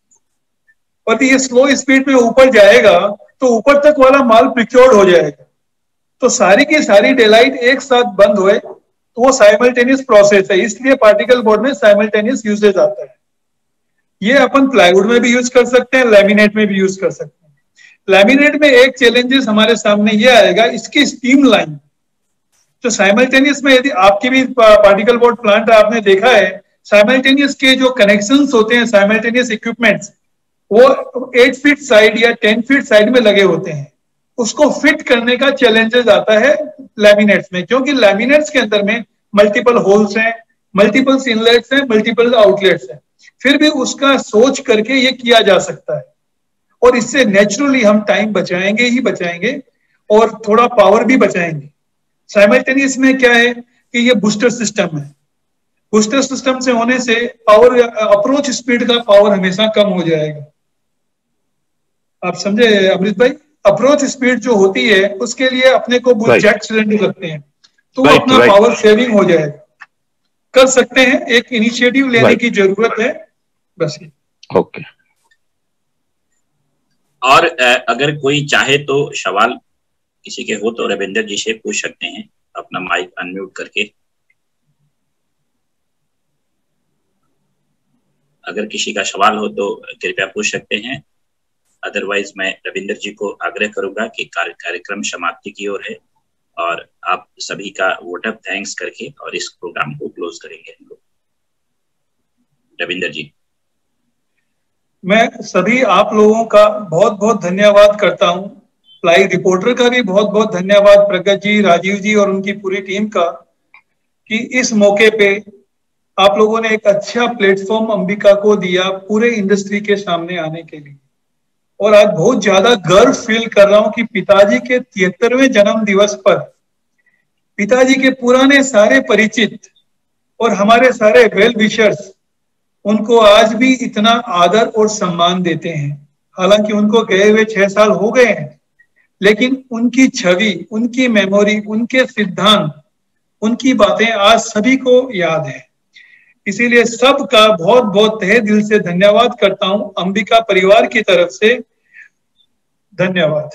Speaker 1: और ये स्लो स्पीड में ऊपर जाएगा तो ऊपर तक वाला माल प्रिक्योर्ड हो जाएगा। तो सारी की सारी डेलाइट एक साथ बंद हुए तो वो साइमल्टेनियस प्रोसेस है, इसलिए पार्टिकल बोर्ड में साइमल्टेनियस यूजेज आता है। ये अपन प्लाईवुड में भी यूज कर सकते हैं, लैमिनेट में भी यूज कर सकते हैं। लैमिनेट में एक चैलेंजेस हमारे सामने ये आएगा, इसकी स्टीम लाइन तो साइमल्टेनियस में, यदि आपकी भी पार्टिकल बोर्ड प्लांट आपने देखा है, साइमल्टेनियस के जो कनेक्शंस होते हैं, साइमल्टेनियस इक्विपमेंट्स, वो एट फीट साइड या टेन फीट साइड में लगे होते हैं। उसको फिट करने का चैलेंजेस आता है लैमिनेट्स में, क्योंकि लैमिनेट्स के अंदर में मल्टीपल होल्स हैं, मल्टीपल इनलेट्स हैं, मल्टीपल आउटलेट्स हैं। फिर भी उसका सोच करके ये किया जा सकता है और इससे नेचुरली हम टाइम बचाएंगे ही बचाएंगे और थोड़ा पावर भी बचाएंगे। साइमल्टेनियस में क्या है कि ये बूस्टर सिस्टम है। बूस्टर सिस्टम से होने से पावर, अप्रोच स्पीड का पावर हमेशा कम हो जाएगा। आप समझे अमृत भाई? अप्रोच स्पीड जो होती है उसके लिए अपने को जेट सिलेंडर लगते हैं, तो वो अपना पावर सेविंग हो जाएगा। कर सकते हैं, एक इनिशिएटिव लेने की जरूरत है बस।
Speaker 14: ओके।
Speaker 17: और अगर कोई चाहे तो सवाल किसी के हो तो रविंदर जी से पूछ सकते हैं, अपना माइक अनम्यूट करके। अगर किसी का सवाल हो तो कृपया पूछ सकते हैं, अदरवाइज मैं रविंदर जी को आग्रह करूंगा कि कार्यक्रम समाप्ति की ओर है और आप सभी का वोट ऑफ थैंक्स करके और इस प्रोग्राम को क्लोज करेंगे हम लोग। रविंदर जी।
Speaker 1: मैं सभी आप लोगों का बहुत बहुत धन्यवाद करता हूं, प्लाई रिपोर्टर का भी बहुत बहुत धन्यवाद, प्रगत जी, राजीव जी और उनकी पूरी टीम का, कि इस मौके पे आप लोगों ने एक अच्छा प्लेटफॉर्म अंबिका को दिया पूरे इंडस्ट्री के सामने आने के लिए। और आज बहुत ज्यादा गर्व फील कर रहा हूं कि पिताजी के तिहत्तरवें जन्म दिवस पर पिताजी के पुराने सारे परिचित और हमारे सारे वेल विशर्स उनको आज भी इतना आदर और सम्मान देते हैं। हालांकि उनको गए हुए छह साल हो गए हैं, लेकिन उनकी छवि, उनकी मेमोरी, उनके सिद्धांत, उनकी बातें आज सभी को याद है। इसीलिए सबका बहुत बहुत तहे दिल से धन्यवाद करता हूं, अंबिका परिवार की तरफ से धन्यवाद।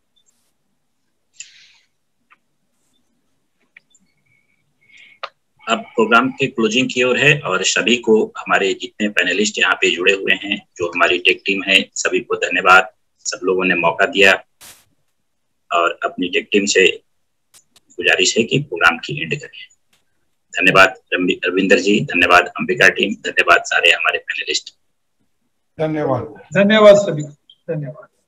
Speaker 17: अब प्रोग्राम के क्लोजिंग की ओर है और सभी को, हमारे जितने पैनलिस्ट यहाँ पे जुड़े हुए हैं, जो हमारी टेक टीम है, सभी को धन्यवाद। सब लोगों ने मौका दिया और अपनी टेक टीम से गुजारिश है कि प्रोग्राम की एंड करें। धन्यवाद रविंदर जी, धन्यवाद अंबिका टीम, धन्यवाद सारे हमारे पैनलिस्ट।
Speaker 4: धन्यवाद।
Speaker 1: धन्यवाद सभी, धन्यवाद।